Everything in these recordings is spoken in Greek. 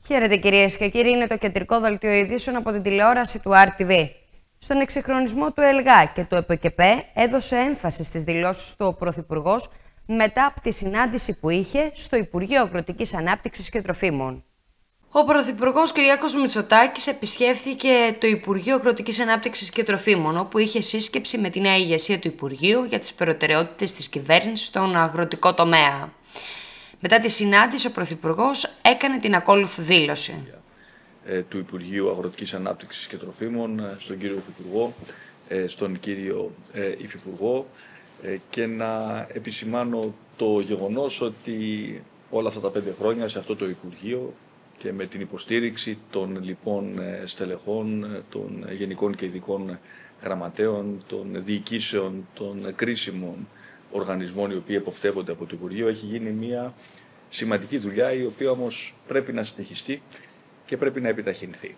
Χαίρετε κυρίες και κύριοι, είναι το κεντρικό δελτίο ειδήσεων από την τηλεόραση του RTV. Στον εξυγχρονισμό του ΕΛΓΑ και του ΕΠΚΕΠΕ έδωσε έμφαση στις δηλώσεις του ο Πρωθυπουργός μετά από τη συνάντηση που είχε στο Υπουργείο Αγροτικής Ανάπτυξης και Τροφίμων. Ο Πρωθυπουργός Κυριάκος Μητσοτάκης επισκέφθηκε το Υπουργείο Αγροτικής Ανάπτυξης και Τροφίμων, όπου είχε σύσκεψη με τη νέα ηγεσία του Υπουργείου για τις προτεραιότητες της κυβέρνησης στον αγροτικό τομέα. Μετά τη συνάντηση, ο Πρωθυπουργός έκανε την ακόλουθη δήλωση. Του Υπουργείου Αγροτικής Ανάπτυξης και Τροφίμων, στον κύριο Υφυπουργό, στον κύριο Υφυπουργό, και να επισημάνω το γεγονός ότι όλα αυτά τα 5 χρόνια σε αυτό το Υπουργείο και με την υποστήριξη των λοιπόν στελεχών, των γενικών και ειδικών γραμματέων, των διοικήσεων, των κρίσιμων οργανισμών οι οποίοι εποπτεύονται από το Υπουργείο, έχει γίνει μια σημαντική δουλειά, η οποία όμως πρέπει να συνεχιστεί και πρέπει να επιταχυνθεί.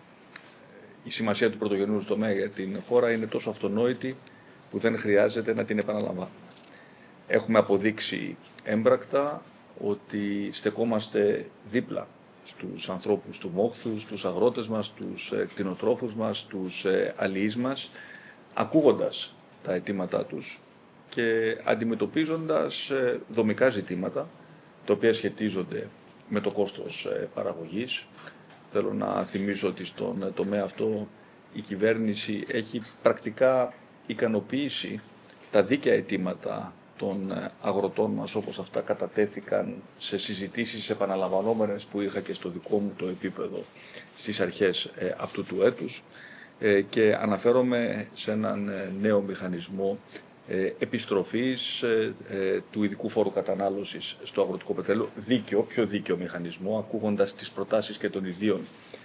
Η σημασία του πρωτογενούς τομέα για την χώρα είναι τόσο αυτονόητη που δεν χρειάζεται να την επαναλαμβάνουμε. Έχουμε αποδείξει έμπρακτα ότι στεκόμαστε δίπλα στους ανθρώπους του μόχθου, στους αγρότες μας, τους κτηνοτρόφους μας, τους αλληλείς μας, ακούγοντας τα αιτήματά τους και αντιμετωπίζοντας δομικά ζητήματα, τα οποία σχετίζονται με το κόστος παραγωγής. Θέλω να θυμίσω ότι στον τομέα αυτό η κυβέρνηση έχει πρακτικά ικανοποιήσει τα δίκαια αιτήματα των αγροτών μας, όπως αυτά κατατέθηκαν σε συζητήσεις επαναλαμβανόμενες που είχα και στο δικό μου το επίπεδο στις αρχές αυτού του έτους, και αναφέρομαι σε έναν νέο μηχανισμό επιστροφής του ειδικού φόρου κατανάλωσης στο αγροτικό πετρέλαιο, πιο δίκαιο μηχανισμό, ακούγοντας τις προτάσεις και των ιδίων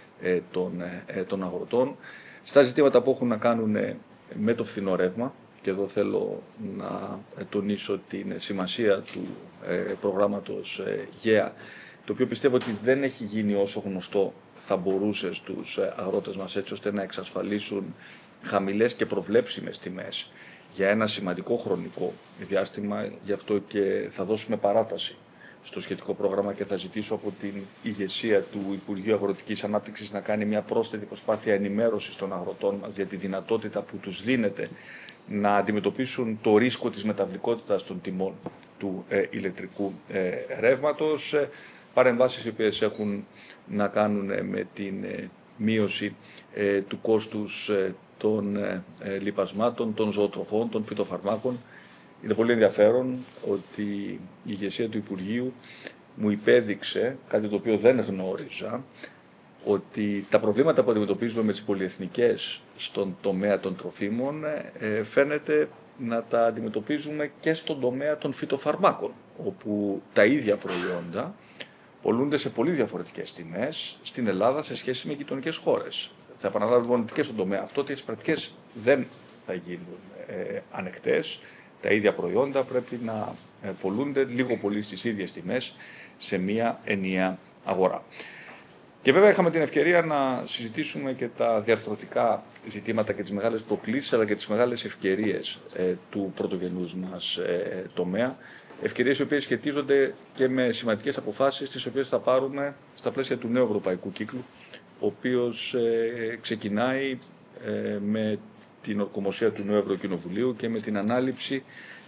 των αγροτών, στα ζητήματα που έχουν να κάνουν με το φθηνό ρεύμα. Και εδώ θέλω να τονίσω την σημασία του προγράμματος ΓΕΑ, το οποίο πιστεύω ότι δεν έχει γίνει όσο γνωστό θα μπορούσε στους αγρότες μας, έτσι ώστε να εξασφαλίσουν χαμηλές και προβλέψιμες τιμές για ένα σημαντικό χρονικό διάστημα. Γι' αυτό και θα δώσουμε παράταση στο σχετικό πρόγραμμα και θα ζητήσω από την ηγεσία του Υπουργείου Αγροτικής Ανάπτυξης να κάνει μια πρόσθετη προσπάθεια ενημέρωσης των αγροτών μας για τη δυνατότητα που τους δίνεται να αντιμετωπίσουν το ρίσκο της μεταβλητότητας των τιμών του ηλεκτρικού ρεύματος. Παρεμβάσεις οι οποίες έχουν να κάνουν με την μείωση του κόστους των λιπασμάτων, των ζωοτροφών, των φυτοφαρμάκων. Είναι πολύ ενδιαφέρον ότι η ηγεσία του Υπουργείου μου υπέδειξε, κάτι το οποίο δεν γνώριζα, ότι τα προβλήματα που αντιμετωπίζουμε με τις πολυεθνικές στον τομέα των τροφίμων φαίνεται να τα αντιμετωπίζουμε και στον τομέα των φυτοφαρμάκων, όπου τα ίδια προϊόντα πολλούνται σε πολύ διαφορετικές τιμές στην Ελλάδα σε σχέση με γειτονικές χώρες. Θα επαναλάβω λοιπόν και στον τομέα αυτό ότι τις πρακτικές δεν θα γίνουν ανεκτές. Τα ίδια προϊόντα πρέπει να πολλούνται λίγο πολύ στις ίδιες τιμές σε μια ενιαία αγορά. Και βέβαια είχαμε την ευκαιρία να συζητήσουμε και τα διαρθρωτικά ζητήματα και τις μεγάλες προκλήσεις, αλλά και τις μεγάλες ευκαιρίες του πρωτογενούς μας τομέα. Ευκαιρίες οι οποίες σχετίζονται και με σημαντικές αποφάσεις, τις οποίες θα πάρουμε στα πλαίσια του νέου ευρωπαϊκού κύκλου, ο οποίος ξεκινάει με την ορκομοσία του νέου Ευρωκοινοβουλίου και με την ανάληψη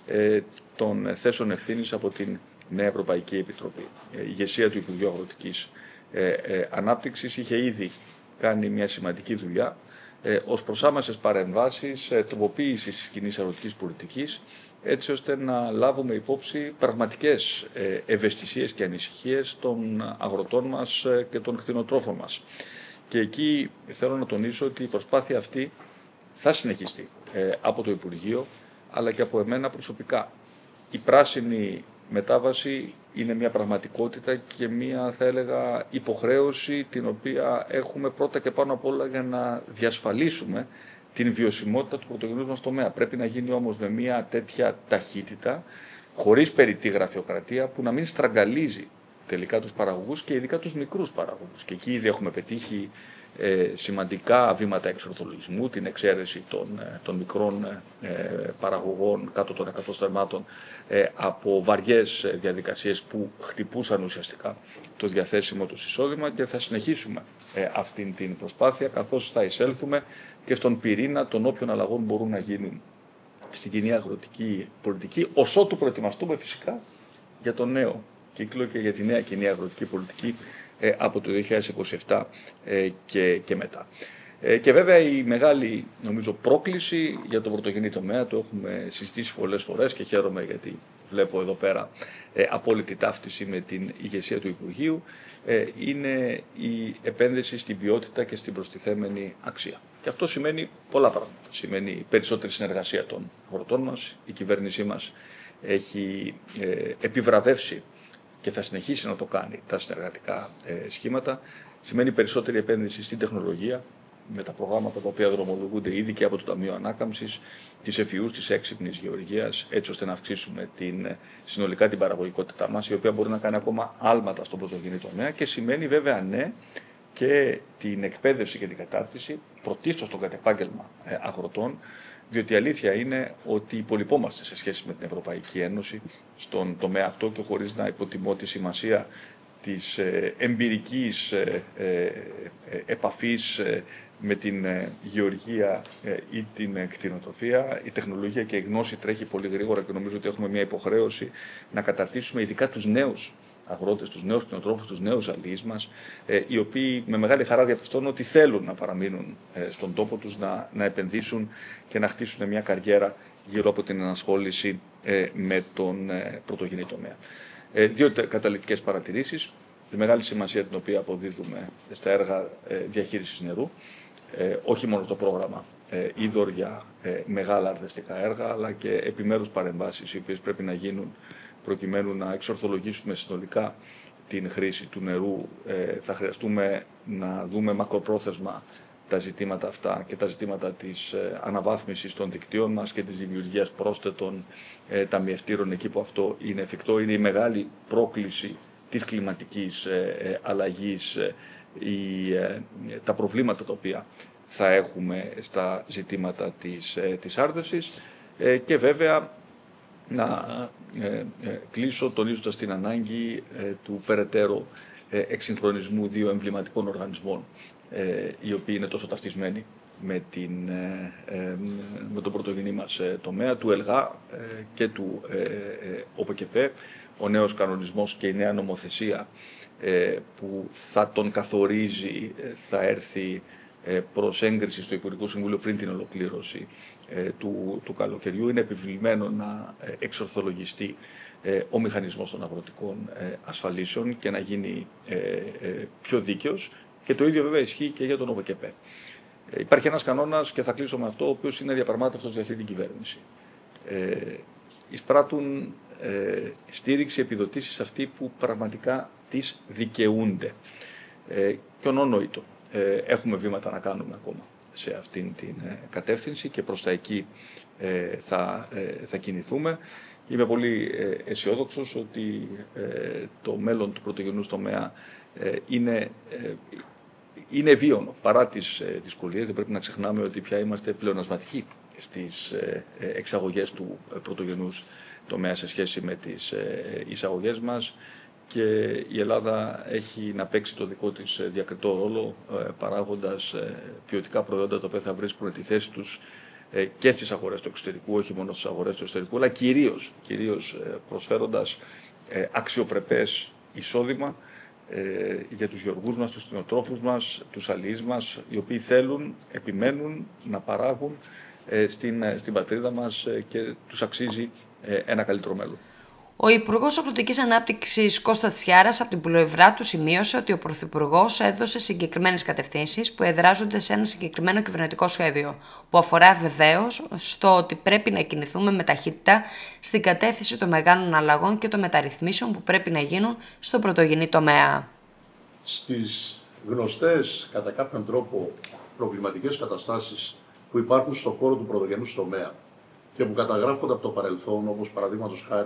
των θέσεων ευθύνης από την νέα Ευρωπαϊκή Επιτροπή. Η ηγεσία του Υπουργείου Αγροτικής Ανάπτυξης είχε ήδη κάνει μια σημαντική δουλειά ως προς άμεσες παρεμβάσεις τροποποίησης της κοινής αγροτικής πολιτικής, έτσι ώστε να λάβουμε υπόψη πραγματικές ευαισθησίες και ανησυχίες των αγροτών μας και των κτηνοτρόφων μας. Και εκεί θέλω να τονίσω ότι η προσπάθεια αυτή θα συνεχιστεί από το Υπουργείο, αλλά και από εμένα προσωπικά. Η πράσινη μετάβαση είναι μια πραγματικότητα και μια, θα έλεγα, υποχρέωση την οποία έχουμε πρώτα και πάνω απ' όλα για να διασφαλίσουμε την βιωσιμότητα του πρωτογενούς μας τομέα. Πρέπει να γίνει όμως με μια τέτοια ταχύτητα, χωρίς περιττή γραφειοκρατία, που να μην στραγγαλίζει τελικά τους παραγωγούς και ειδικά τους μικρούς παραγωγούς. Και εκεί ήδη έχουμε πετύχει σημαντικά βήματα εξορθολογισμού, την εξαίρεση των μικρών παραγωγών κάτω των 100 στερμάτων από βαριές διαδικασίες που χτυπούσαν ουσιαστικά το διαθέσιμο τους εισόδημα, και θα συνεχίσουμε αυτήν την προσπάθεια, καθώς θα εισέλθουμε και στον πυρήνα των όποιων αλλαγών μπορούν να γίνουν στην κοινή αγροτική πολιτική, ως ότου προετοιμαστούμε φυσικά για τον νέο κύκλο και για τη νέα κοινή αγροτική πολιτική από το 2027 και μετά. Και βέβαια η μεγάλη, νομίζω, πρόκληση για τον πρωτογενή τομέα, το έχουμε συζητήσει πολλές φορές και χαίρομαι γιατί βλέπω εδώ πέρα απόλυτη ταύτιση με την ηγεσία του Υπουργείου, είναι η επένδυση στην ποιότητα και στην προστιθέμενη αξία. Και αυτό σημαίνει πολλά πράγματα. Σημαίνει περισσότερη συνεργασία των αγροτών μας. Η κυβέρνησή μας έχει επιβραβεύσει και θα συνεχίσει να το κάνει τα συνεργατικά σχήματα. Σημαίνει περισσότερη επένδυση στην τεχνολογία, με τα προγράμματα τα οποία δρομολογούνται ήδη και από το Ταμείο Ανάκαμψης, της ευφυούς, της έξυπνης γεωργίας, έτσι ώστε να αυξήσουμε συνολικά την παραγωγικότητά μας, η οποία μπορεί να κάνει ακόμα άλματα στον πρωτογενή τομέα, και σημαίνει βέβαια ναι και την εκπαίδευση και την κατάρτιση, πρωτίστως στο κατεπάγγελμα αγροτών, διότι η αλήθεια είναι ότι υπολοιπόμαστε σε σχέση με την Ευρωπαϊκή Ένωση στον τομέα αυτό, και χωρίς να υποτιμώ τη σημασία της εμπειρικής επαφής με την γεωργία ή την κτηνοτροφία, η τεχνολογία και η γνώση τρέχει πολύ γρήγορα, και νομίζω ότι έχουμε μια υποχρέωση να καταρτήσουμε ειδικά τους νέους αγρότες, τους νέους κτηνοτρόφους, τους νέους αλληλείς μας, οι οποίοι με μεγάλη χαρά διαπιστώνουν ότι θέλουν να παραμείνουν στον τόπο τους, να επενδύσουν και να χτίσουν μια καριέρα γύρω από την ενασχόληση με τον πρωτογενή τομέα. Δύο καταλυτικές παρατηρήσεις. Η μεγάλη σημασία την οποία αποδίδουμε στα έργα διαχείρισης νερού, όχι μόνο στο πρόγραμμα Είδωρ για μεγάλα αρδευτικά έργα, αλλά και επιμέρους παρεμβάσεις οι οποίες πρέπει να γίνουν προκειμένου να εξορθολογήσουμε συνολικά την χρήση του νερού. Θα χρειαστούμε να δούμε μακροπρόθεσμα τα ζητήματα αυτά και τα ζητήματα της αναβάθμισης των δικτύων μας και της δημιουργίας πρόσθετων ταμιευτήρων εκεί που αυτό είναι εφικτό. Είναι η μεγάλη πρόκληση της κλιματικής αλλαγής, τα προβλήματα τα οποία θα έχουμε στα ζητήματα της άρδευσης, και βέβαια να κλείσω τονίζοντας την ανάγκη του περαιτέρω εξυγχρονισμού δύο εμβληματικών οργανισμών, οι οποίοι είναι τόσο ταυτισμένοι με τον πρωτογενή μας τομέα, του ΕΛΓΑ και του ΟΠΚΠ. Ο νέος κανονισμός και η νέα νομοθεσία που θα τον καθορίζει θα έρθει προς έγκριση στο Υπουργικό Συμβούλιο πριν την ολοκλήρωση του καλοκαιριού. Είναι επιβλημένο να εξορθολογιστεί ο μηχανισμός των αγροτικών ασφαλίσεων και να γίνει πιο δίκαιος, και το ίδιο βέβαια ισχύει και για τον ΟΠΚΠ. Υπάρχει ένας κανόνας, και θα κλείσω με αυτό, ο οποίος είναι διαπραγμάτευτος για αυτή την κυβέρνηση. Εισπράττουν στήριξη, επιδοτήσεις αυτοί που πραγματικά τις δικαιούνται. Και ονόητο. Έχουμε βήματα να κάνουμε ακόμα σε αυτήν την κατεύθυνση και προς τα εκεί θα κινηθούμε. Είμαι πολύ αισιόδοξος ότι το μέλλον του πρωτογενούς τομέα είναι βίωνο παρά τις δυσκολίες. Δεν πρέπει να ξεχνάμε ότι πια είμαστε πλεονασματικοί στις εξαγωγές του πρωτογενούς τομέα σε σχέση με τις εισαγωγές μας, και η Ελλάδα έχει να παίξει το δικό της διακριτό ρόλο, παράγοντας ποιοτικά προϊόντα τα οποία θα βρίσκουν τη θέση τους και στις αγορές του εξωτερικού, όχι μόνο στις αγορές του εξωτερικού, αλλά κυρίως προσφέροντας αξιοπρεπές εισόδημα για τους γεωργούς μας, τους κτηνοτρόφους μας, τους αλληλείς μας, οι οποίοι θέλουν, επιμένουν να παράγουν στην πατρίδα μας και τους αξίζει ένα καλύτερο μέλλον. Ο Υπουργός Αγροτικής Ανάπτυξης Κώστας Τσιάρας από την πλευρά του σημείωσε ότι ο Πρωθυπουργός έδωσε συγκεκριμένες κατευθύνσεις που εδράζονται σε ένα συγκεκριμένο κυβερνητικό σχέδιο, που αφορά βεβαίως στο ότι πρέπει να κινηθούμε με ταχύτητα στην κατεύθυνση των μεγάλων αλλαγών και των μεταρρυθμίσεων που πρέπει να γίνουν στον πρωτογενή τομέα. Στις γνωστές κατά κάποιον τρόπο προβληματικές καταστάσεις που υπάρχουν στον χώρο του πρωτογενούς τομέα και που καταγράφονται από το παρελθόν, όπως παραδείγματος χάρη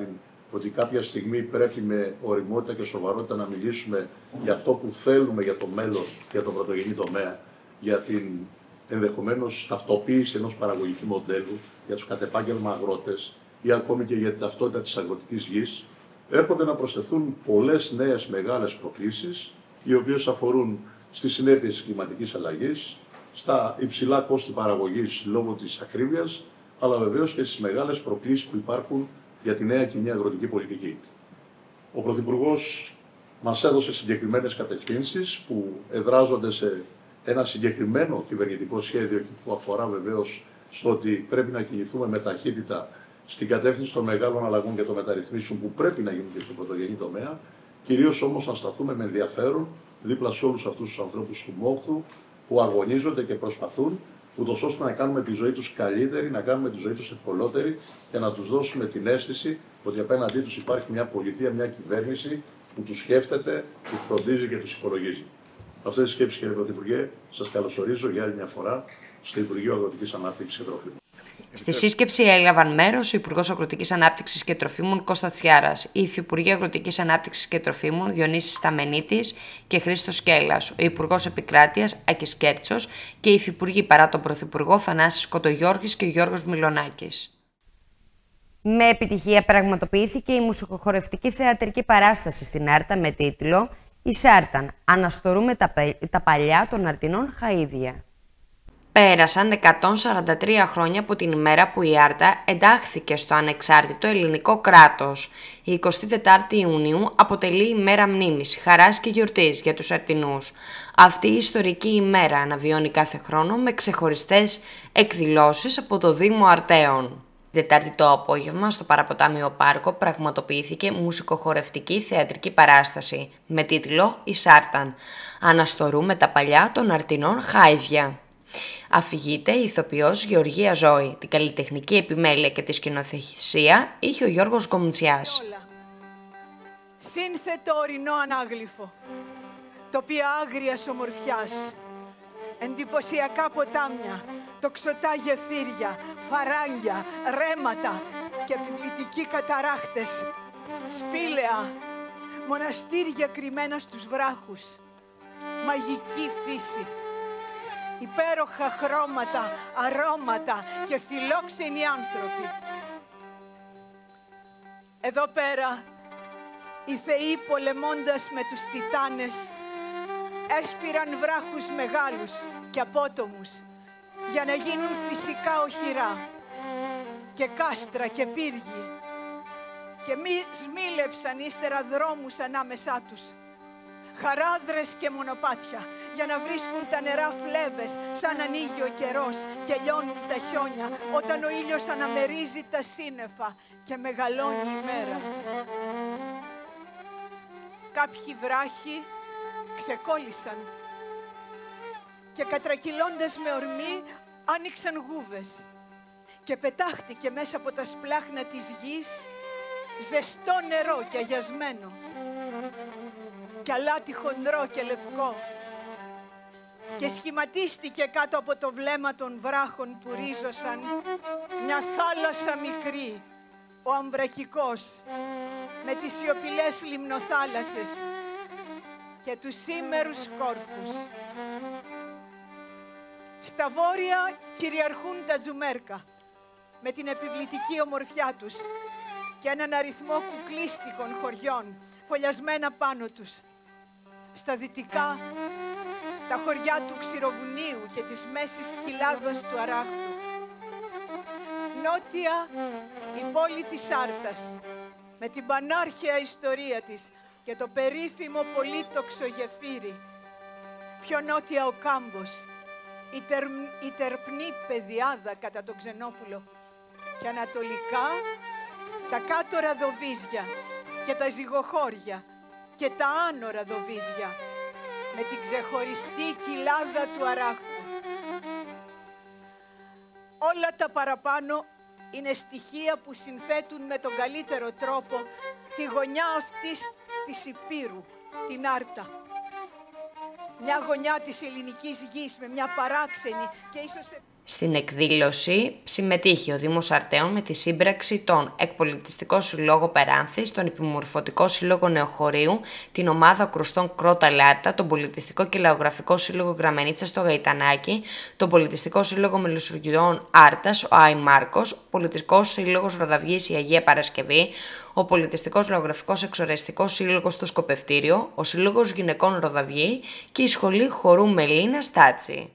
ότι κάποια στιγμή πρέπει με ωριμότητα και σοβαρότητα να μιλήσουμε για αυτό που θέλουμε για το μέλλον, για τον πρωτογενή τομέα, για την ενδεχομένως ταυτοποίηση ενός παραγωγικού μοντέλου, για τους κατεπάγγελμα αγρότες ή ακόμη και για την ταυτότητα της αγροτικής γης, έρχονται να προσθεθούν πολλές νέες μεγάλες προκλήσεις, οι οποίες αφορούν στις συνέπειες της κλιματικής αλλαγής, στα υψηλά κόστη παραγωγής λόγω της ακρίβειας, αλλά βεβαίως και στις μεγάλες προκλήσεις που υπάρχουν για τη νέα κοινή αγροτική πολιτική. Ο Πρωθυπουργός μας έδωσε συγκεκριμένες κατευθύνσεις που εδράζονται σε ένα συγκεκριμένο κυβερνητικό σχέδιο που αφορά βεβαίως στο ότι πρέπει να κινηθούμε με ταχύτητα στην κατεύθυνση των μεγάλων αλλαγών και των μεταρρυθμίσεων που πρέπει να γίνουν και στον πρωτογενή τομέα, κυρίως όμως να σταθούμε με ενδιαφέρον δίπλα σε όλους αυτούς τους ανθρώπους του μόχθου που αγωνίζονται και προσπαθούν, ούτως ώστε να κάνουμε τη ζωή τους καλύτερη, να κάνουμε τη ζωή τους ευκολότερη και να τους δώσουμε την αίσθηση ότι απέναντί τους υπάρχει μια πολιτεία, μια κυβέρνηση που τους σκέφτεται, τους φροντίζει και τους υπολογίζει. Με αυτές τις σκέψεις, κύριε Πρωθυπουργέ, σας καλωσορίζω για άλλη μια φορά στο Υπουργείο Αγροτικής Ανάπτυξης και Τροφίμων. Στη σύσκεψη έλαβαν μέρος ο Υπουργός Αγροτικής Ανάπτυξης και Τροφίμων Κώστας Τσιάρας, οι Υφυπουργοί Αγροτικής Ανάπτυξης και Τροφίμων Διονύσης Σταμενίτης και Χρήστος Σκέλλας, ο Υπουργός Επικράτειας Άκης Κέρτσος και οι Υφυπουργοί παρά τον Πρωθυπουργό Θανάσης Κοντογιώργης και Γιώργος Μιλονάκης. Με επιτυχία πραγματοποιήθηκε η μουσικοχορευτική θεατρική παράσταση στην Άρτα με τίτλο «Η Σάρταν. Αναστορούμε τα παλιά των Αρτινών Χαΐδια». Πέρασαν 143 χρόνια από την ημέρα που η Άρτα εντάχθηκε στο ανεξάρτητο ελληνικό κράτος. Η 24η Ιουνίου αποτελεί ημέρα μνήμης, χαράς και γιορτής για τους Αρτινούς. Αυτή η ιστορική ημέρα αναβιώνει κάθε χρόνο με ξεχωριστές εκδηλώσεις από το Δήμο Αρτέων. Τετάρτη το απόγευμα στο Παραποτάμιο Πάρκο πραγματοποιήθηκε μουσικοχορευτική θεατρική παράσταση με τίτλο «Η Σάρταν. Αναστορούμε τα παλιά των Αρτινών Χάιδια». Αφηγείται η ηθοποιός Γεωργία Ζώη. Την καλλιτεχνική επιμέλεια και τη σκηνοθεσία είχε ο Γιώργος Γκομτσιάς. Σύνθετο ορεινό ανάγλυφο, τοπία άγριας ομορφιάς, εντυπωσιακά ποτάμια, τοξωτά γεφύρια, φαράγγια, ρέματα και επιβλητικοί καταράχτες, σπήλαια, μοναστήρια κρυμμένα στους βράχους, μαγική φύση, υπέροχα χρώματα, αρώματα και φιλόξενοι άνθρωποι. Εδώ πέρα, οι θεοί πολεμώντας με τους τιτάνες έσπηραν βράχους μεγάλους και απότομους για να γίνουν φυσικά οχυρά και κάστρα και πύργοι και σμήλεψαν ύστερα δρόμους ανάμεσά τους, χαράδρες και μονοπάτια για να βρίσκουν τα νερά φλέβες σαν ανοίγει ο καιρός και λιώνουν τα χιόνια όταν ο ήλιος αναμερίζει τα σύννεφα και μεγαλώνει η μέρα. Κάποιοι βράχοι ξεκόλλησαν και κατρακυλώντας με ορμή άνοιξαν γούβες και πετάχτηκε μέσα από τα σπλάχνα της γης ζεστό νερό και αγιασμένο και αλάτι χοντρό και λευκό και σχηματίστηκε κάτω από το βλέμμα των βράχων που ρίζωσαν μια θάλασσα μικρή, ο Αμβρακικός, με τις σιωπηλές λιμνοθάλασσες και τους σήμερους κόρφους. Στα βόρεια κυριαρχούν τα τζουμέρκα, με την επιβλητική ομορφιά τους και έναν αριθμό κουκλίστικων χωριών, φωλιασμένα πάνω τους. Στα δυτικά, τα χωριά του Ξηροβουνίου και της Μέσης Κοιλάδος του Αράχθου. Νότια, η πόλη της Άρτας, με την πανάρχαια ιστορία της και το περίφημο πολύτοξο γεφύρι. Πιο νότια ο Κάμπος, η τερπνή πεδιάδα κατά τον Ξενόπουλο. Και ανατολικά, τα κάτωρα δοβίζια και τα ζυγοχώρια και τα άνορα δοβίζια με την ξεχωριστή κοιλάδα του Αράχθου. Όλα τα παραπάνω είναι στοιχεία που συνθέτουν με τον καλύτερο τρόπο τη γωνιά αυτής της Υπήρου, την Άρτα. Μια γωνιά της ελληνικής γης με μια παράξενη και ίσως Στην εκδήλωση συμμετείχε ο Δήμος Αρτέων με τη σύμπραξη τον Εκπολιτιστικό Συλλόγο Περάνθης, τον Επιμορφωτικό Σύλλογο Νεοχωρίου, την Ομάδα Κρουστών Κρότα Λάτα, τον Πολιτιστικό και Λαογραφικό Σύλλογο Γραμμενίτσα στο Γαϊτανάκι, τον Πολιτιστικό Σύλλογο Μελισσουργιών Άρτας, ο Άι Μάρκος, ο Πολιτιστικός Σύλλογος Ροδαυγής η Αγία Παρασκευή, ο Πολιτιστικός Λαογραφικός Εξορεστικός Σύλλογος στο Σκοπευτήριο, ο Σύλλογος Γυναικών Ροδαυγή και η Σχολή Χορού Μελίνα Στάτσι.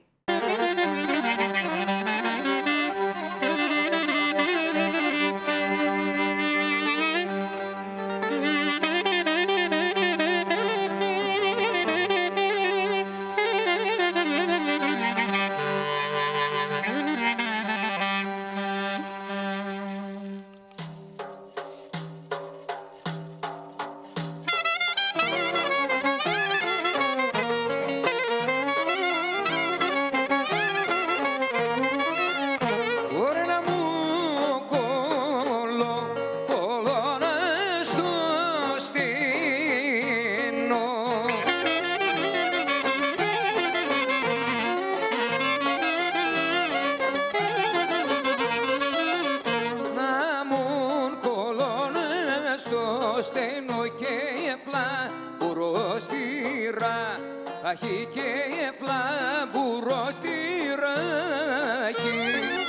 στένο και εφλάμπουρο στήρα, αχι και εφλάμπουρο στήρακι.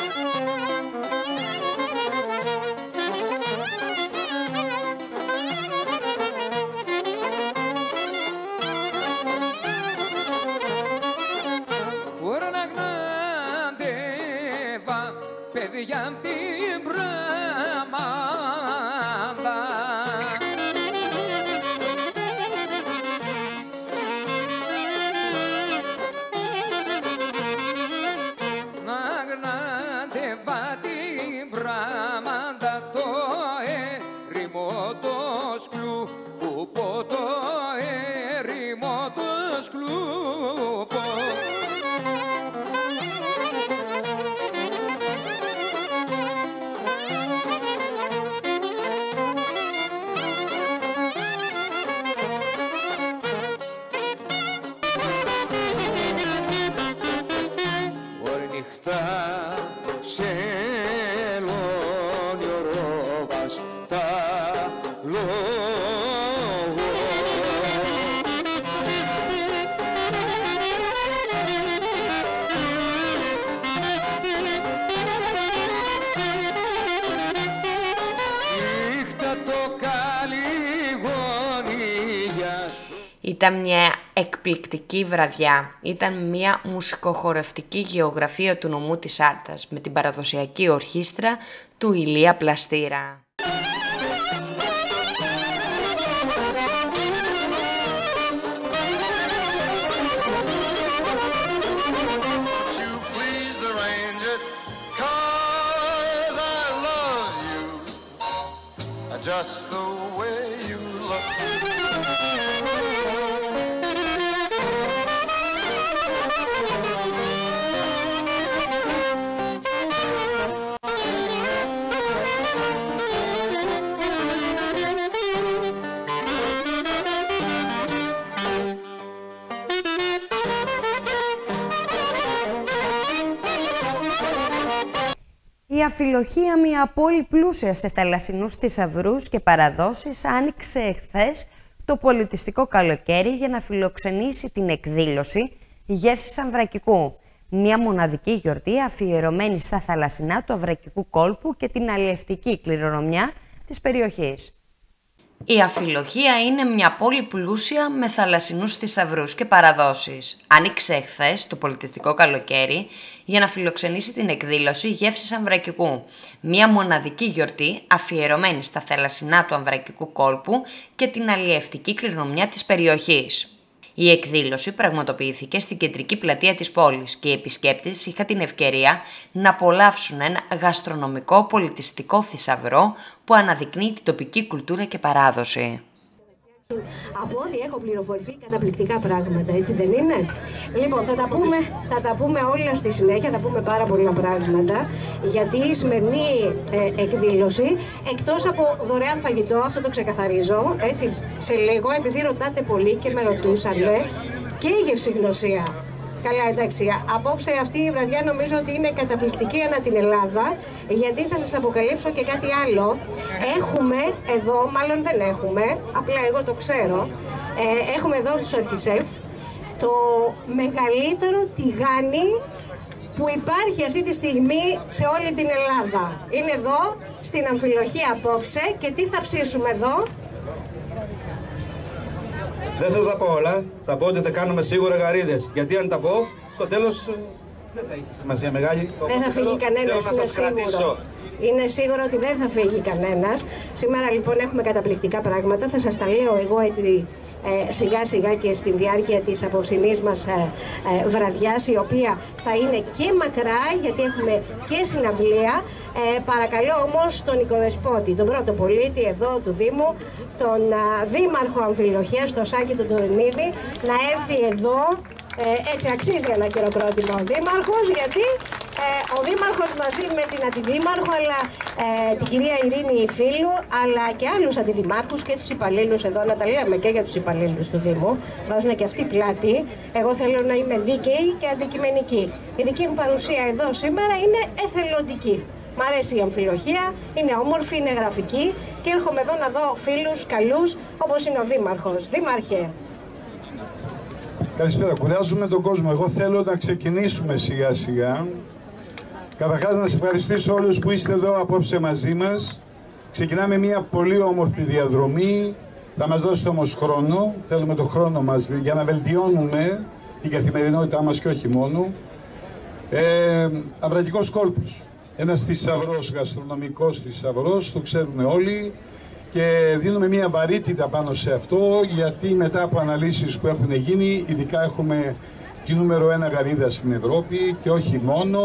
Ώρα να γνάντευα παιδιά απ' την πραμάδα, να γνάντευα την πραμάδα το έρημο το σκλούπο, το έρημο το σκλούπο. Σε λώνει ο ρόβας τα λόγω. Νύχτα το καλυγόνια. Ήταν μια εκπληκτική βραδιά. Ήταν μια μουσικοχορευτική γεωγραφία του νομού της Άρτας με την παραδοσιακή ορχήστρα του Ηλία Πλαστήρα. Η Αφιλοχία, μια πόλη πλούσια σε θαλασσινούς θησαυρούς και παραδόσεις, άνοιξε εχθές το πολιτιστικό καλοκαίρι για να φιλοξενήσει την εκδήλωση «Γεύσεις Αμβρακικού», μια μοναδική γιορτή αφιερωμένη στα θαλασσινά του Αμβρακικού κόλπου και την αλλιευτική κληρονομιά της περιοχής. Η Αφιλοχία είναι μια πόλη πλούσια με θαλασσινούς θησαυρούς και παραδόσεις. Άνοιξε εχθές το πολιτιστικό καλοκαίρι για να φιλοξενήσει την εκδήλωση «Γεύσεις Αμβρακικού», μια μοναδική γιορτή αφιερωμένη στα θαλασσινά του Αμβρακικού κόλπου και την αλλιευτική κληρονομιά της περιοχής. Η εκδήλωση πραγματοποιήθηκε στην κεντρική πλατεία της πόλης και οι επισκέπτες είχαν την ευκαιρία να απολαύσουν ένα γαστρονομικό πολιτιστικό θησαυρό που αναδεικνύει την τοπική κουλτούρα και παράδοση. Από ό,τι έχω πληροφορηθεί, καταπληκτικά πράγματα, έτσι δεν είναι? Λοιπόν, θα τα πούμε όλα στη συνέχεια, θα πούμε πάρα πολλά πράγματα, γιατί η σημερινή εκδήλωση, εκτός από δωρεάν φαγητό, αυτό το ξεκαθαρίζω, έτσι, σε λίγο, επειδή ρωτάτε πολύ και με ρωτούσανε, και η γευσηγνωσία. Καλά, εντάξει. Απόψε αυτή η βραδιά νομίζω ότι είναι καταπληκτική ανά την Ελλάδα, γιατί θα σας αποκαλύψω και κάτι άλλο. Έχουμε εδώ, μάλλον δεν έχουμε, απλά εγώ το ξέρω, έχουμε εδώ στο Ερθισέφ το μεγαλύτερο τηγάνι που υπάρχει αυτή τη στιγμή σε όλη την Ελλάδα. Είναι εδώ, στην Αμφιλοχία απόψε, και τι θα ψήσουμε εδώ? Δεν θα τα πω όλα, θα πω ότι θα κάνουμε σίγουρα γαρίδες, γιατί αν τα πω, στο τέλος δεν θα έχει σημασία μεγάλη. Δεν θα φύγει κανένας, είναι σίγουρο. Είναι σίγουρο ότι δεν θα φύγει κανένας. Σήμερα λοιπόν έχουμε καταπληκτικά πράγματα, θα σας τα λέω εγώ έτσι σιγά σιγά και στη διάρκεια της απόψινής μας βραδιάς, η οποία θα είναι και μακρά γιατί έχουμε και συναυλία. Παρακαλώ όμως τον οικοδεσπότη, τον πρώτο πολίτη εδώ του Δήμου, τον Δήμαρχο Αμφιλοχίας, τον Σάκη τον Τωρινίδη, να έρθει εδώ. Έτσι αξίζει ένα χειροκρότημα ο Δήμαρχος, γιατί ο Δήμαρχος μαζί με την Αντιδήμαρχο, αλλά την κυρία Ειρήνη Φίλου, αλλά και άλλους αντιδημάρχους και τους υπαλλήλους εδώ, να τα λέμε και για τους υπαλλήλους του Δήμου, βάζουν και αυτοί πλάτη. Εγώ θέλω να είμαι δίκαιη και αντικειμενική. Η δική μου παρουσία εδώ σήμερα είναι εθελοντική. Μ' αρέσει η Αμφιλοχία, είναι όμορφη, είναι γραφική και έρχομαι εδώ να δω φίλους καλούς όπως είναι ο Δήμαρχος. Δήμαρχε. Καλησπέρα, κουράζουμε τον κόσμο. Εγώ θέλω να ξεκινήσουμε σιγά σιγά. Καταρχάς να σας ευχαριστήσω όλους που είστε εδώ απόψε μαζί μας. Ξεκινάμε μια πολύ όμορφη διαδρομή. Θα μας δώσετε όμως χρόνο. Θέλουμε τον χρόνο μας για να βελτιώνουμε την καθημερινότητά μας και όχι μόνο. Αβρατικός κόλπος. Ένας θησαυρός, γαστρονομικός θησαυρός, το ξέρουν όλοι. Και δίνουμε μια βαρύτητα πάνω σε αυτό, γιατί μετά από αναλύσεις που έχουν γίνει, ειδικά έχουμε τη νούμερο 1 γαρίδα στην Ευρώπη και όχι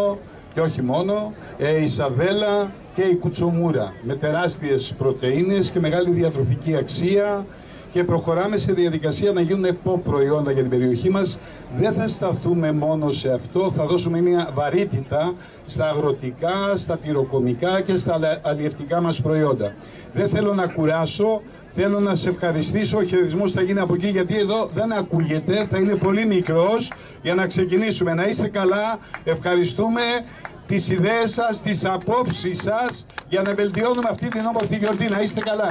μόνο, η σαρδέλα και η κουτσομούρα, με τεράστιες πρωτεΐνες και μεγάλη διατροφική αξία, και προχωράμε σε διαδικασία να γίνουν προϊόντα για την περιοχή μας. Δεν θα σταθούμε μόνο σε αυτό, θα δώσουμε μια βαρύτητα στα αγροτικά, στα τυροκομικά και στα αλλιευτικά μας προϊόντα. Δεν θέλω να κουράσω, θέλω να σε ευχαριστήσω. Ο χαιρετισμός θα γίνει από εκεί, γιατί εδώ δεν ακούγεται, θα είναι πολύ μικρός, για να ξεκινήσουμε. Να είστε καλά, ευχαριστούμε τις ιδέες σας, τις απόψεις σας, για να βελτιώνουμε αυτή την όμορφη γιορτή. Να είστε καλά.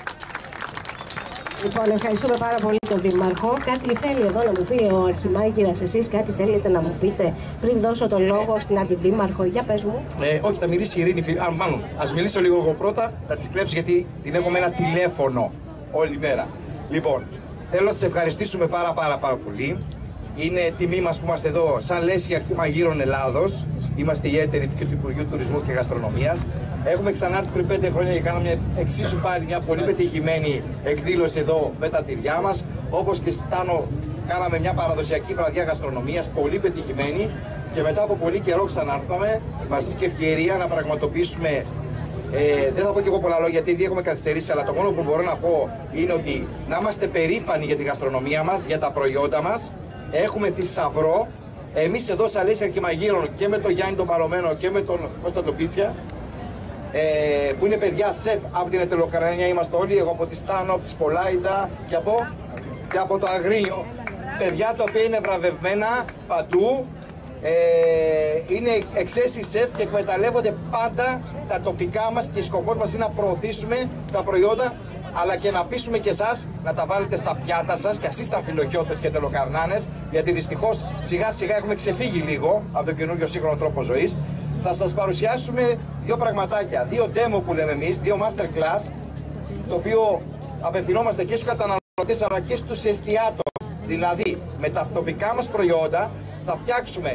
Λοιπόν, ευχαριστούμε πάρα πολύ τον Δήμαρχο. Κάτι θέλει εδώ να μου πει ο Αρχιμάγειρας, εσείς κάτι θέλετε να μου πείτε πριν δώσω το λόγο στην Αντιδήμαρχο? Για πες μου. Όχι, θα μιλήσει η Ειρήνη Φίλου. Μάλλον, ας μιλήσω λίγο εγώ πρώτα, θα της κλέψω γιατί την έχω με ένα τηλέφωνο όλη μέρα. Λοιπόν, θέλω να σας ευχαριστήσουμε πάρα πολύ. Είναι τιμή μας που είμαστε εδώ, σαν Λέσχη Αρχιμαγείρων Ελλάδος. Είμαστε η έτεροι του Υπουργείου Τουρισμού και Γαστρονομίας. Έχουμε ξανάρθει πριν 5 χρόνια και κάναμε εξίσου πάλι μια πολύ πετυχημένη εκδήλωση εδώ με τα τυριά μας. Όπως και κάναμε μια παραδοσιακή βραδιά γαστρονομίας, πολύ πετυχημένη. Και μετά από πολύ καιρό ξανάρθαμε, μας δίνει ευκαιρία να πραγματοποιήσουμε. Δεν θα πω και εγώ πολλά λόγια γιατί ήδη έχουμε καθυστερήσει, αλλά το μόνο που μπορώ να πω είναι ότι να είμαστε περήφανοι για τη γαστρονομία μας, για τα προϊόντα μας. Έχουμε θησαυρό. Εμείς εδώ σαν Λέσχη Αρχιμαγείρων και με τον Γιάννη τον Παρωμένο και με τον Κώστα τον Πίτσια, που είναι παιδιά σεφ από την Ετελοκαρανία, είμαστε όλοι, εγώ από τη Στάνο, από τη Σπολάιτα και από το Αγρίνιο. Παιδιά τα οποία είναι βραβευμένα παντού, είναι εξαίσθηση σεφ και εκμεταλλεύονται πάντα τα τοπικά μας, και σκοπός μας είναι να προωθήσουμε τα προϊόντα, αλλά και να πείσουμε και εσάς να τα βάλετε στα πιάτα σας, και εσείς τα Αμφιλοχιώτες και τελοκαρνάνες, γιατί δυστυχώς σιγά σιγά έχουμε ξεφύγει λίγο από τον καινούριο σύγχρονο τρόπο ζωής. Θα σας παρουσιάσουμε δύο πραγματάκια, δύο demo που λέμε εμείς, δύο masterclass, το οποίο απευθυνόμαστε και στους καταναλωτές αλλά και στους εστιατόρες. Δηλαδή, με τα τοπικά μας προϊόντα θα φτιάξουμε